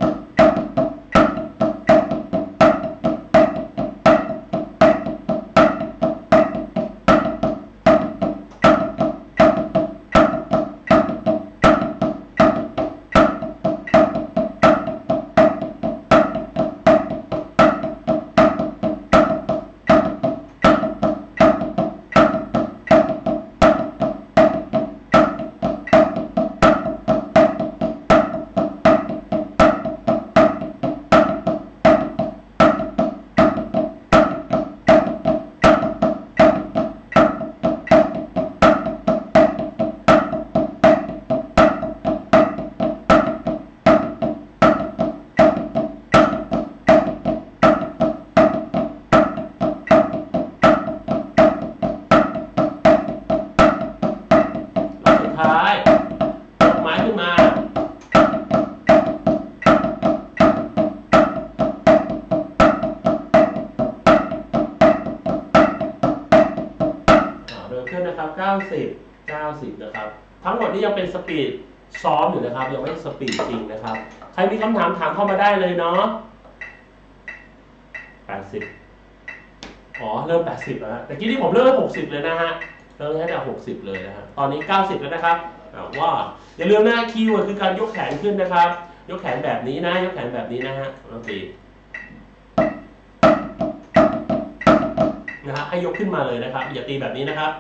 90นะครับทั้งหมดนี้ยังเป็นสปีดซ้อมอยู่นะครับยังไม่สปีดจริงนะครับใครมีคำถามถามเข้ามาได้เลยเนาะ80เริ่ม80แล้วแต่กี้ที่ผมเริ่ม60เลยนะฮะเริ่มตั้งแต่60เลยนะฮะตอนนี้90แล้วนะครับว่าอย่าลืมนะคีย์เวิร์ดคือการยกแขนขึ้นนะครับยกแขนแบบนี้นะยกแขนแบบนี้นะฮะแล้วตีนะฮะให้ยกขึ้นมาเลยนะครับอย่าตีแบบนี้นะครับ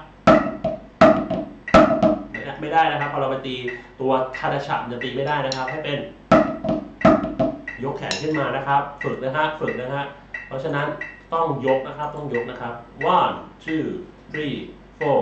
ไม่ได้นะครับพอเราไปตีตัวทาดาชะจะตีไม่ได้นะครับให้เป็นยกแขนขึ้นมานะครับฝึกนะฮะเพราะฉะนั้นต้องยกนะครับ1 2 3 4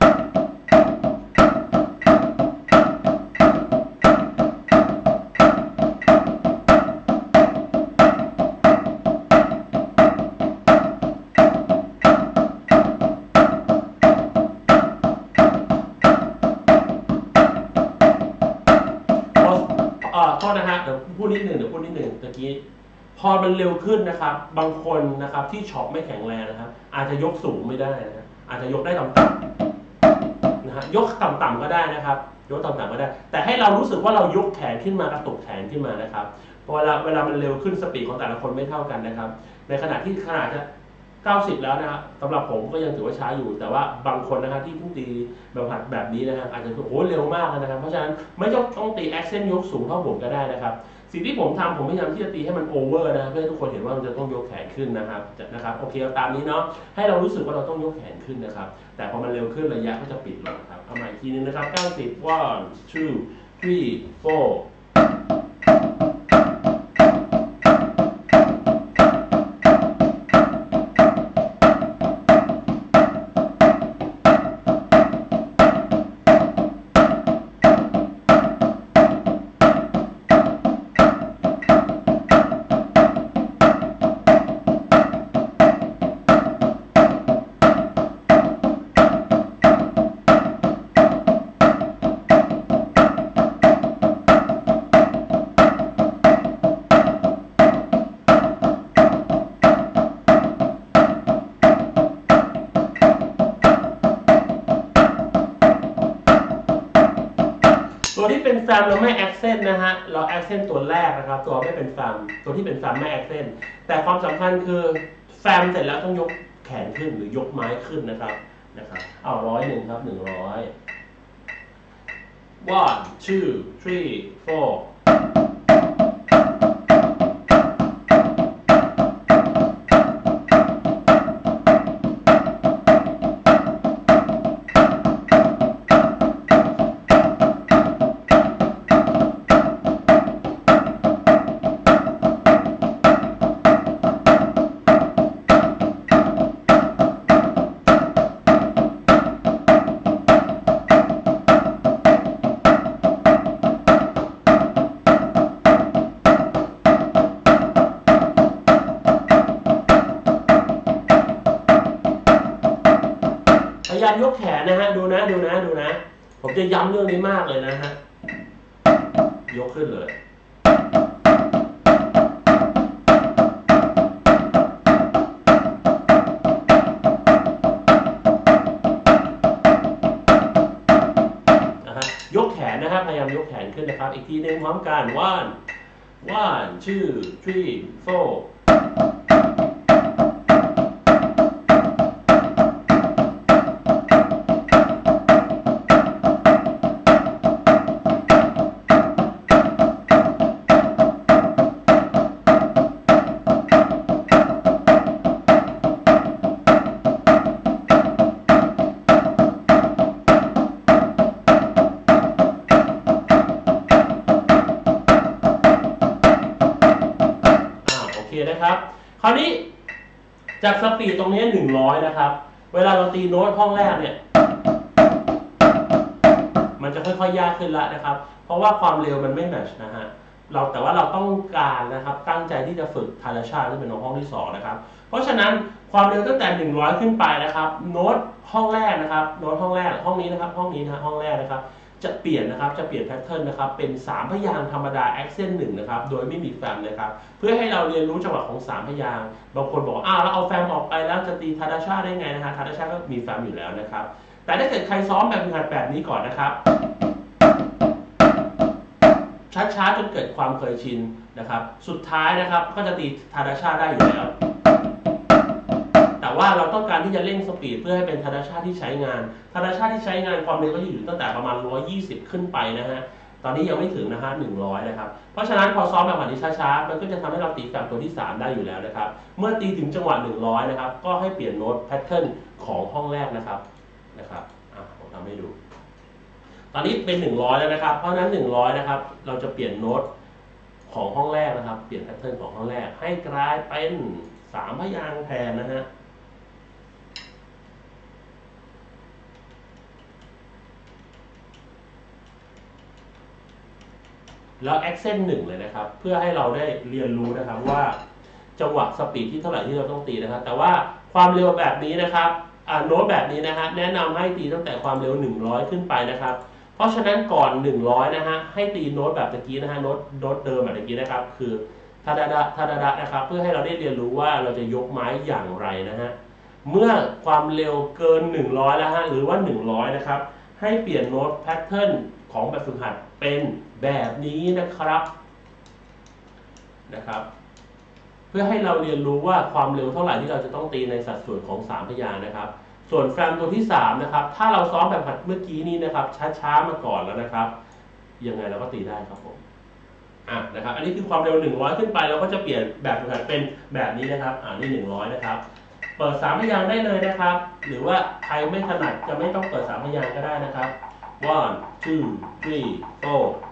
โทษนะฮะเดี๋ยวพูดนิดหนึ่งตะกี้พอมันเร็วขึ้นนะครับบางคนนะครับที่ช็อปไม่แข็งแรงนะครับอาจจะยกสูงไม่ได้นะอาจจะยกได้ต่ำๆนะฮะยกต่ำๆก็ได้นะครับยกต่ำๆก็ได้แต่ให้เรารู้สึกว่าเรายกแขนขึ้นมากระตุกแขนขึ้นมานะครับเพราะเวลามันเร็วขึ้นสปีดของแต่ละคนไม่เท่ากันนะครับในขณะที่ขนาดจะ90แล้วนะครับสำหรับผมก็ยังถือว่าช้าอยู่แต่ว่าบางคนนะครับที่เพิ่งตีแบบนี้นะครับอาจจะโอ้เร็วมากนะครับเพราะฉะนั้นไม่ต้องตีแอคเซนต์ยกสูงเท่าผมก็ได้นะครับสิ่งที่ผมทำผมพยายามที่จะตีให้มันโอเวอร์นะเพื่อให้ทุกคนเห็นว่ามันจะต้องยกแขนขึ้นนะครับโอเคเอาตามนี้เนาะให้เรารู้สึกว่าเราต้องยกแขนขึ้นนะครับแต่พอมันเร็วขึ้นระยะก็จะปิดลงครับเอาใหม่อีกทีนึงนะครับ90 1 2 3 4ตัวที่เป็นแฟมเราไม่แอคเซนต์นะฮะเราแอคเซนต์ตัวแรกนะครับตัวไม่เป็นแฟมตัวที่เป็นแฟมไม่แอคเซนต์แต่ความสำคัญคือแฟมเสร็จแล้วต้องยกแขนขึ้นหรือยกไม้ขึ้นนะครับเอา101ครับ100 1 2 3 4 นะฮะดูนะผมจะย้ำเรื่องนี้มากเลยนะฮะยกขึ้นเลยยกแขนนะครับพยายามยกแขนขึ้นนะครับอีกทีหนึ่งพร้อมกัน one 2 3 4นะครับคราวนี้จากสปีดตรงนี้100นะครับเวลาเราตีโน้ตห้องแรกเนี่ยมันจะค่อยๆยากขึ้นแล้วนะครับเพราะว่าความเร็วมันไม่แมทช์นะฮะแต่ว่าเราต้องการนะครับตั้งใจที่จะฝึกทาราชาที่เป็นโน้ตห้องที่2นะครับเพราะฉะนั้นความเร็วตั้งแต่100ขึ้นไปนะครับโน้ตห้องแรกนะครับโน้ตห้องแรกห้องนี้นะครับห้องนี้นะห้องแรกนะครับจะเปลี่ยนนะครับจะเปลี่ยนแพทเทิร์นนะครับเป็น3พยางค์ธรรมดาแอคเซนต์1นะครับโดยไม่มีแฟมนะครับเพื่อให้เราเรียนรู้จังหวะของ3พยางค์บางคนบอกแล้วเอาแฟมออกไปแล้วจะตีทาราชาได้ไงนะฮะทาราชาก็มีแฟมอยู่แล้วนะครับแต่ถ้าเกิดใครซ้อมแบบฝึกหัดแบบนี้ก่อนนะครับช้าๆจนเกิดความเคยชินนะครับสุดท้ายนะครับก็จะตีทาราชาได้อยู่แล้วแต่ว่าเราต้องการที่จะเร่งสปีดเพื่อให้เป็นทาราชาที่ใช้งานทาราชาที่ใช้งานความเร็วก็อยู่ตั้งแต่ประมาณ120ขึ้นไปนะฮะตอนนี้ยังไม่ถึงนะฮะ100นะครับเพราะฉะนั้นพอซ้อมแบบหัดที่ช้าๆมันก็จะทำให้เราตีแฟมตัวที่3ได้อยู่แล้วนะครับเมื่อตีถึงจังหวะ100นะครับก็ให้เปลี่ยนโน้ตแพทเทิร์นของห้องแรกนะครับผมทำให้ดูตอนนี้เป็น100แล้วนะครับเพราะฉะนั้น100นะครับเราจะเปลี่ยนโน้ตของห้องแรกนะครับเปลี่ยนแพทเทิร์นของห้องแรกให้กลายเป็น3พยางค์แทนนะฮะแล้วแอคเซนต์1เลยนะครับเพื่อให้เราได้เรียนรู้นะครับว่าจังหวะสปีดที่เท่าไหร่ที่เราต้องตีนะครับแต่ว่าความเร็วแบบนี้นะครับโน้ตแบบนี้นะฮะแนะนำให้ตีตั้งแต่ความเร็ว100ขึ้นไปนะครับเพราะฉะนั้นก่อน100นะฮะให้ตีโน้ตแบบตะกี้นะฮะโน้ตเดิมแบบตะกี้นะครับคือทาดาดะนะครับเพื่อให้เราได้เรียนรู้ว่าเราจะยกไม้อย่างไรนะฮะเมื่อความเร็วเกิน100แล้วฮะหรือว่า100นะครับให้เปลี่ยนโน้ตแพทเทิร์นของแบบฝึกหัดเป็นแบบนี้นะครับเพื่อให้เราเรียนรู้ว่าความเร็วเท่าไหร่ที่เราจะต้องตีในสัดส่วนของ3พยางค์นะครับส่วนแฟมตัวที่3นะครับถ้าเราซ้อมแบบหัดเมื่อกี้นี้นะครับช้าๆมาก่อนแล้วนะครับยังไงเราก็ตีได้ครับผมนะครับอันนี้คือความเร็ว100ขึ้นไปเราก็จะเปลี่ยนแบบฝึกหัดเป็นแบบนี้นะครับนี่100นะครับเปิด3พยางค์ได้เลยนะครับหรือว่าใครไม่ถนัดจะไม่ต้องเปิด3พยางค์ก็ได้นะครับ 1 2 3 4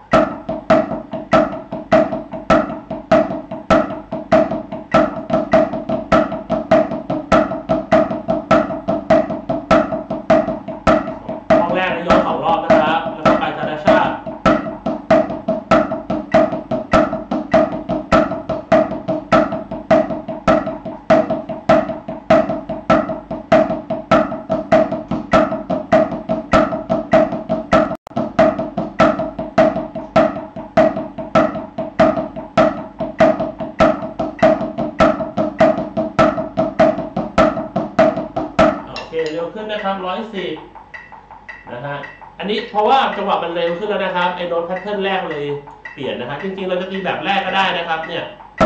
เร็วขึ้นนะครับ110นะฮะอันนี้เพราะว่าจังหวะมันเร็วขึ้นแล้วนะครับไอ้โน้ตแพทเทิร์นแรกเลยเปลี่ยนนะฮะจริงๆเราจะตีแบบแรกก็ได้นะครับเนี่ย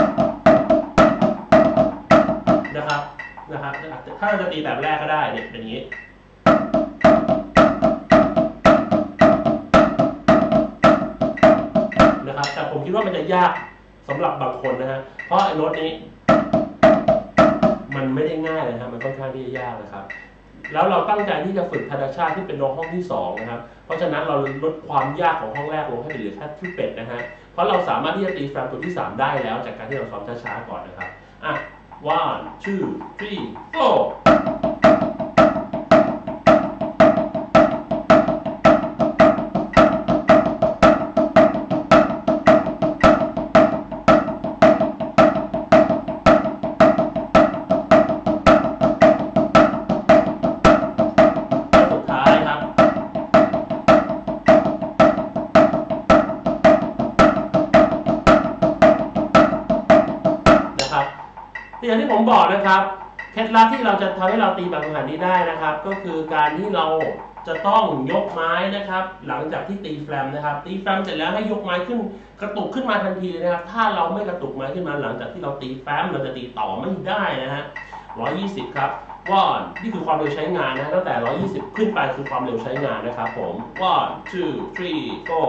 นะครับถ้าเราจะตีแบบแรกก็ได้เนี่ยเป็นอย่างนี้นะครับแต่ผมคิดว่ามันจะยากสำหรับบางคนนะฮะเพราะไอ้โน้ตนี้มันไม่ได้ง่ายเลยครับมันค่อนข้างที่จะยากนะครับแล้วเราตั้งใจที่จะฝึกทาราชาที่เป็นโน้ตห้องที่2นะครับเพราะฉะนั้นเราลดความยากของห้องแรกลงให้เหลือแค่ที่เป็ดนะฮะเพราะเราสามารถที่จะตีแฟมตัวที่3ได้แล้วจากการที่เราซ้อมช้าๆก่อนนะครับ1 2 3 4 อย่างที่ผมบอกนะครับเคล็ดลับที่เราจะทำให้เราตีแบบฝึกหัดนี้ได้นะครับก็คือการที่เราจะต้องยกไม้นะครับหลังจากที่ตีแฟลมนะครับตีแฟลมเสร็จแล้วให้ยกไม้ขึ้นกระตุกขึ้นมาทันทีเลยนะครับถ้าเราไม่กระตุกไม้ขึ้นมาหลังจากที่เราตีแฟลมเราจะตีต่อไม่ได้นะฮะ120ครับว่านี่คือความเร็วใช้งานนะตั้งแต่120ขึ้นไปคือความเร็วใช้งานนะครับผม 1 2 3 4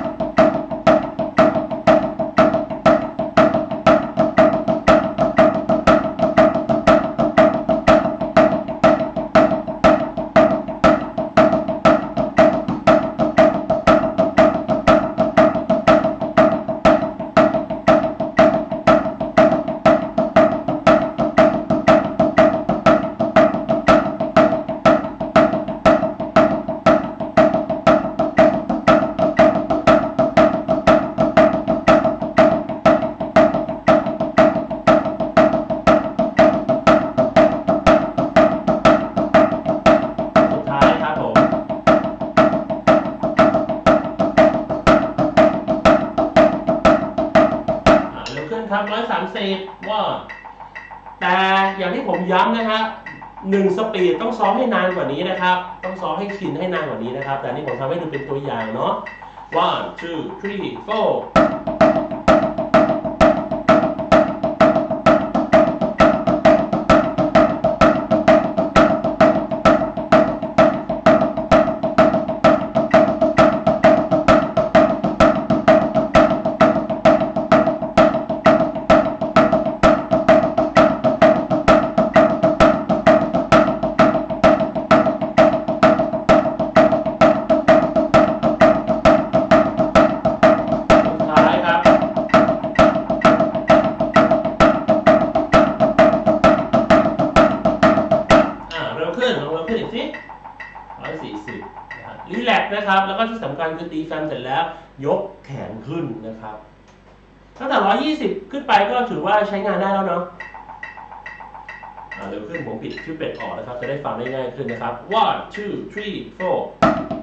ครับ130ว่าแต่อย่างที่ผมย้ำนะฮะ1 สปีดต้องซ้อมให้นานกว่านี้นะครับต้องซ้อมให้ชินให้นานกว่านี้นะครับแต่นี่ผมทำให้ดูเป็นตัวอย่างเนาะ 1 2 3 4รีแลกซ์นะครับแล้วก็ที่สำคัญคือตีแฟมเสร็จแล้วยกแขนขึ้นนะครับตั้งแต่120ขึ้นไปก็ถือว่าใช้งานได้แล้วเนาะเร็วขึ้นผมปิดชื่อเป็ดออกนะครับจะได้ฟังได้ง่ายขึ้นนะครับ 1 2 3 4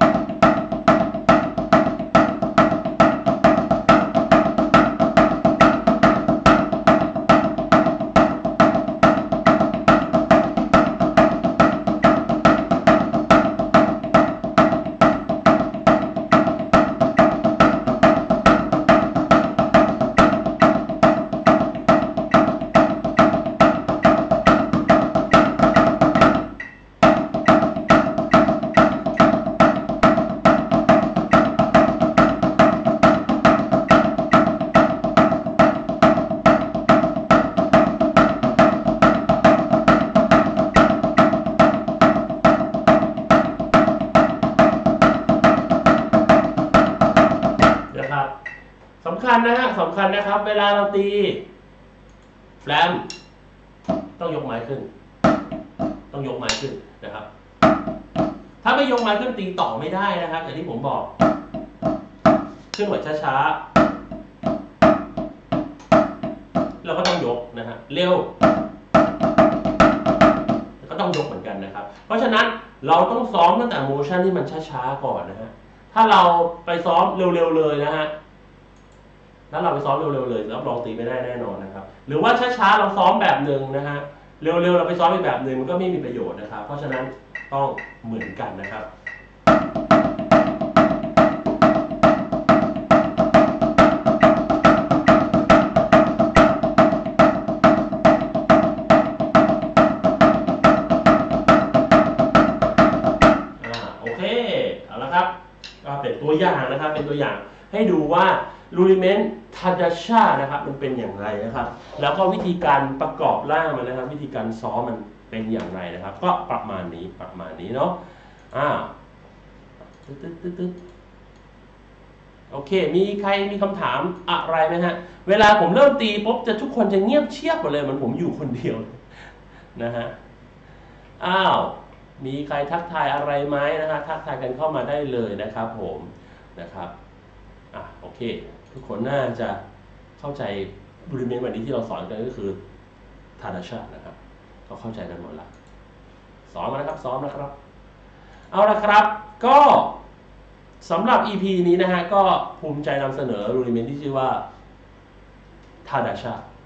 สำคัญนะฮะสำคัญนะครับเวลาเราตีแฟลมต้องยกไม้ขึ้นต้องยกไม้ขึ้นนะครับถ้าไม่ยกไม้ขึ้นตีต่อไม่ได้นะครับอย่างที่ผมบอกขึ้นไหวช้าๆเราก็ต้องยกนะฮะเร็วก็ต้องยกเหมือนกันนะครับเพราะฉะนั้นเราต้องซ้อมตั้งแต่โมชั่นที่มันช้าๆก่อนนะฮะถ้าเราไปซ้อมเร็วๆเลยนะฮะถ้าเราไปซ้อมเร็วๆเลยรับรองตีไม่ได้แน่นอนนะครับหรือว่าช้าๆเราซ้อมแบบหนึ่งนะฮะเร็วๆเราไปซ้อมอีกแบบหนึ่งมันก็ไม่มีประโยชน์นะครับเพราะฉะนั้นต้องเหมือนกันนะครับโอเคเอาละครับก็เป็นตัวอย่างนะครับเป็นตัวอย่างให้ดูว่ารูดิเมนต์ทาดาชานะครับมันเป็นอย่างไรนะครับแล้วก็วิธีการประกอบร่างมันนะครับวิธีการซ้อมมันเป็นอย่างไรนะครับก็ประมาณนี้เนาะโอเคมีใครมีคำถามอะไรไหมฮะเวลาผมเริ่มตีปุ๊บจะทุกคนจะเงียบเชียบหมดเลยเหมือนผมอยู่คนเดียวนะฮะมีใครทักทายอะไรไหมนะฮะทักทายกันเข้ามาได้เลยนะครับผมนะครับโอเคทุกคนน่าจะเข้าใจรูดิเมนต์วันนี้ที่เราสอนกันก็คือทาดาชานะครับเขาเข้าใจกันหมดละสอนมาแล้วครับซ้อมนะครับเอาละครับก็สำหรับ EP นี้นะฮะก็ภูมิใจนำเสนอรูดิเมนต์ที่ชื่อว่าทาดาชา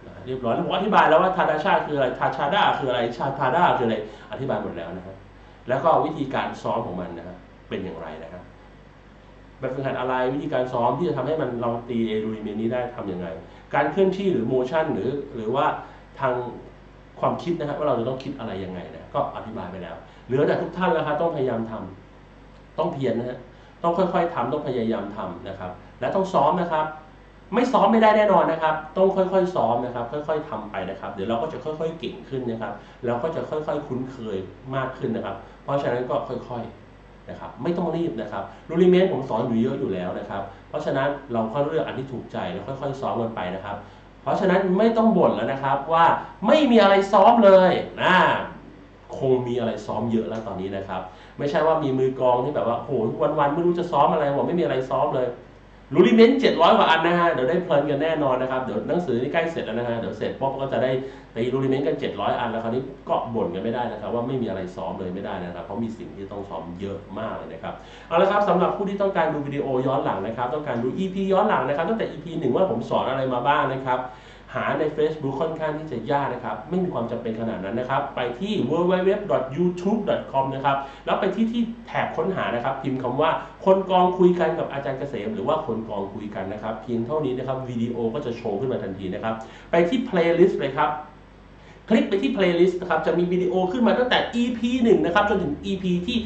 เรียบร้อยแล้วผมอธิบายแล้วว่าทาดาชาคืออะไรทาชาดาคืออะไรชาทาดาคืออะไรอธิบายหมดแล้วนะครับแล้วก็วิธีการซ้อมของมันนะครับเป็นอย่างไรนะครับแบบฝึกหัดอะไรวิธีการซ้อมที่จะทำให้มันเราตีรูดิเมนต์นี้ได้ทำยังไงการเคลื่อนที่หรือโมชั่นหรือว่าทางความคิดนะครับว่าเราจะต้องคิดอะไรยังไงนะก็อธิบายไปแล้วเหลือแต่ทุกท่านแล้วครับต้องพยายามทำต้องเพียรนะฮะต้องค่อยๆทำต้องพยายามทำนะครับและต้องซ้อมนะครับไม่ซ้อมไม่ได้แน่นอนนะครับต้องค่อยๆซ้อมนะครับค่อยๆทำไปนะครับเดี๋ยวเราก็จะค่อยๆเก่งขึ้นนะครับแล้วก็จะค่อยๆคุ้นเคยมากขึ้นนะครับเพราะฉะนั้นก็ค่อยๆนะครับไม่ต้องรีบนะครับรูดิเมนต์ผมสอนอยู่เยอะอยู่แล้วนะครับเพราะฉะนั้นเราก็เลือกอันที่ถูกใจแล้วค่อยๆซ้อมกันไปนะครับเพราะฉะนั้นไม่ต้องบ่นแล้วนะครับว่าไม่มีอะไรซ้อมเลยนะคงมีอะไรซ้อมเยอะแล้วตอนนี้นะครับไม่ใช่ว่ามีมือกลองที่แบบว่าโหวันๆไม่รู้จะซ้อมอะไรบอกไม่มีอะไรซ้อมเลยรูดิเมนต์700 กว่าอันนะฮะเดี๋ยวได้เพลินกันแน่นอนนะครับเดี๋ยวหนังสือนี่ใกล้เสร็จแล้วนะฮะเดี๋ยวเสร็จป๊อปก็จะได้ตีรูดิเมนต์กัน700 อันแล้วคราวนี้ก็บ่นกันไม่ได้นะครับว่าไม่มีอะไรซ้อมเลยไม่ได้นะครับเพราะมีสิ่งที่ต้องซ้อมเยอะมากเลยนะครับเอาละครับสำหรับผู้ที่ต้องการดูวิดีโอย้อนหลังนะครับต้องการดู EP ย้อนหลังนะครับตั้งแต่ EP 1ว่าผมสอนอะไรมาบ้างนะครับหาใน Facebook ค่อนข้างที่จะยากนะครับไม่มีความจำเป็นขนาดนั้นนะครับไปที่ www.youtube.com นะครับแล้วไปที่แถบค้นหานะครับพิมพ์คำว่าคนกองคุยกันกับอาจารย์เกษมหรือว่าคนกองคุยกันนะครับเพียงเท่านี้นะครับวิดีโอก็จะโชว์ขึ้นมาทันทีนะครับไปที่ playlist เลยครับคลิกไปที่ playlist นะครับจะมีวิดีโอขึ้นมาตั้งแต่ EP 1นะครับจนถึง EP ที่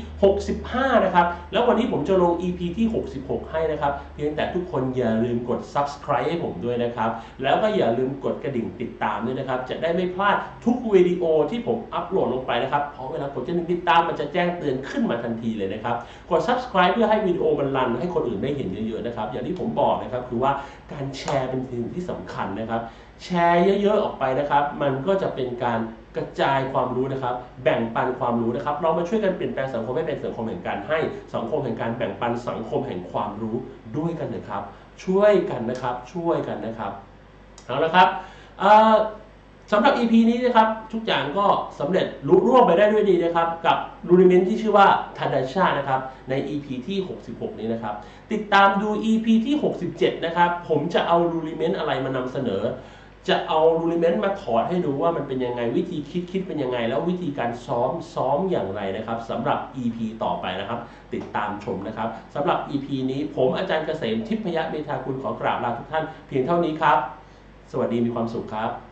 65นะครับแล้ววันนี้ผมจะลง EP ที่66ให้นะครับเพียงแต่ทุกคนอย่าลืมกด subscribe ให้ผมด้วยนะครับแล้วก็อย่าลืมกดกระดิ่งติดตามด้วยนะครับจะได้ไม่พลาดทุกวิดีโอที่ผมอัปโหลดลงไปนะครับเพราะเวลากดกระดิ่งติดตามมันจะแจ้งเตือนขึ้นมาทันทีเลยนะครับกด subscribe เพื่อให้วิดีโอมันรันให้คนอื่นได้เห็นเยอะๆนะครับอย่างที่ผมบอกนะครับคือว่าการแชร์เป็นสิ่งที่สำคัญนะครับแชร์เยอะๆออกไปนะครับมันก็จะเป็นการกระจายความรู้นะครับแบ่งปันความรู้นะครับเรามาช่วยกันเปลี่ยนแปลงสังคมให้เป็นสังคมแห่งการให้สังคมแห่งการแบ่งปันสังคมแห่งความรู้ด้วยกันนะครับช่วยกันนะครับช่วยกันนะครับเอาละครับสำหรับ EP นี้นะครับทุกอย่างก็สำเร็จลุล่วงไปได้ด้วยดีนะครับกับรูดิเมนต์ที่ชื่อว่าทาดาชานะครับใน EP ที่66นี้นะครับติดตามดู EP ที่67นะครับผมจะเอารูดิเมนต์อะไรมานำเสนอจะเอารูดิเมนต์มาถอดให้ดูว่ามันเป็นยังไงวิธีคิดเป็นยังไงแล้ววิธีการซ้อมอย่างไรนะครับสำหรับ EP ต่อไปนะครับติดตามชมนะครับสำหรับ EP นี้ผมอาจารย์เกษมทิพยเมธากุลขอกราบลาทุกท่านเพียงเท่านี้ครับสวัสดีมีความสุขครับ